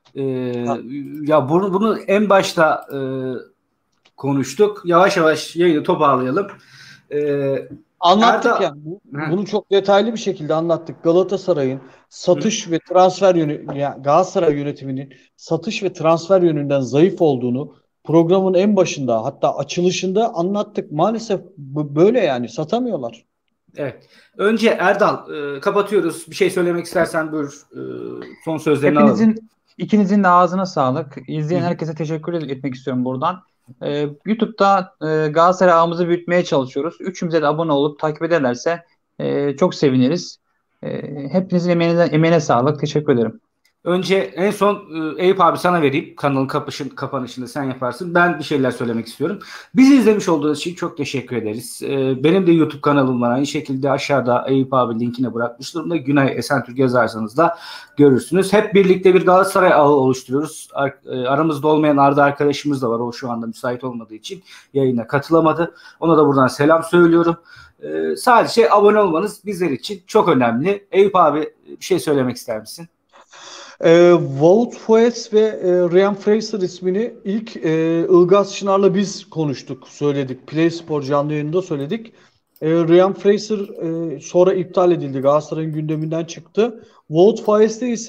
[SPEAKER 2] Ya bunu en başta konuştuk. Yavaş yavaş yayını toparlayalım.
[SPEAKER 1] Anlattık yani. Bunu çok detaylı bir şekilde anlattık. Galatasaray'ın satış ve transfer yani Galatasaray yönetiminin satış ve transfer yönünden zayıf olduğunu programın en başında, hatta açılışında anlattık. Maalesef böyle yani, satamıyorlar.
[SPEAKER 2] Evet. Önce Erdal kapatıyoruz. Bir şey söylemek istersen buyur. Son sözlerini alalım.
[SPEAKER 3] İkinizin de ağzına sağlık. İzleyen herkese teşekkür etmek istiyorum buradan. YouTube'da Galatasaray ağımızı büyütmeye çalışıyoruz. Üçümüze de abone olup takip ederlerse çok seviniriz. Hepinizin emeğine sağlık. Teşekkür ederim.
[SPEAKER 2] Önce en son Eyüp abi sana vereyim. Kanalın kapanışını sen yaparsın. Ben bir şeyler söylemek istiyorum. Bizi izlemiş olduğunuz için çok teşekkür ederiz. Benim de YouTube kanalım var. Aynı şekilde aşağıda Eyüp abi linkine bırakmış durumda. Günay Esentürk yazarsanız da görürsünüz. Hep birlikte bir Galatasaray ağı oluşturuyoruz. Aramızda olmayan Arda arkadaşımız da var. O şu anda müsait olmadığı için yayına katılamadı. Ona da buradan selam söylüyorum. Sadece abone olmanız bizler için çok önemli. Eyüp abi bir şey söylemek ister misin?
[SPEAKER 1] Wout Faes ve Ryan Fraser ismini ilk Ilgaz Çınar'la biz konuştuk, söyledik. Play Spor canlı yayında söyledik. Ryan Fraser sonra iptal edildi. Galatasaray'ın gündeminden çıktı. Wout Faes'te ise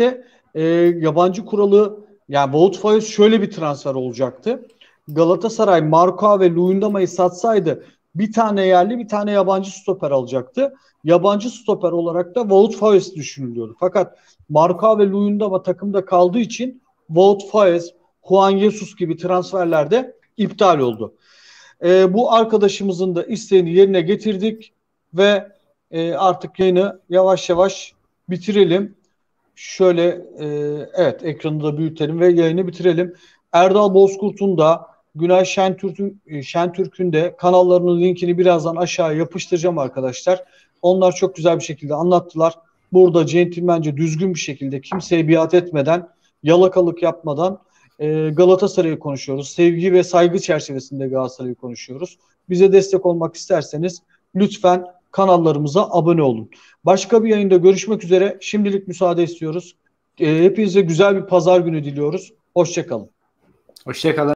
[SPEAKER 1] yabancı kuralı, yani Wout Faes şöyle bir transfer olacaktı. Galatasaray Marka ve Luyendama'yı satsaydı bir tane yerli bir tane yabancı stoper alacaktı. Yabancı stoper olarak da Wout Faes düşünülüyordu. Fakat Marka ve Luyendama takımda kaldığı için Wout Faes, Juan Jesus gibi transferler de iptal oldu. Bu arkadaşımızın da isteğini yerine getirdik ve artık yayını yavaş yavaş bitirelim. Şöyle evet, ekranı da büyütelim ve yayını bitirelim. Erdal Bozkurt'un da Günay Şentürk'ün de kanallarının linkini birazdan aşağıya yapıştıracağım arkadaşlar. Onlar çok güzel bir şekilde anlattılar. Burada centilmence, düzgün bir şekilde, kimseye biat etmeden, yalakalık yapmadan Galatasaray'ı konuşuyoruz. Sevgi ve saygı çerçevesinde Galatasaray'ı konuşuyoruz. Bize destek olmak isterseniz lütfen kanallarımıza abone olun. Başka bir yayında görüşmek üzere. Şimdilik müsaade istiyoruz. Hepinize güzel bir pazar günü diliyoruz. Hoşça kalın.
[SPEAKER 2] Hoşça kalın.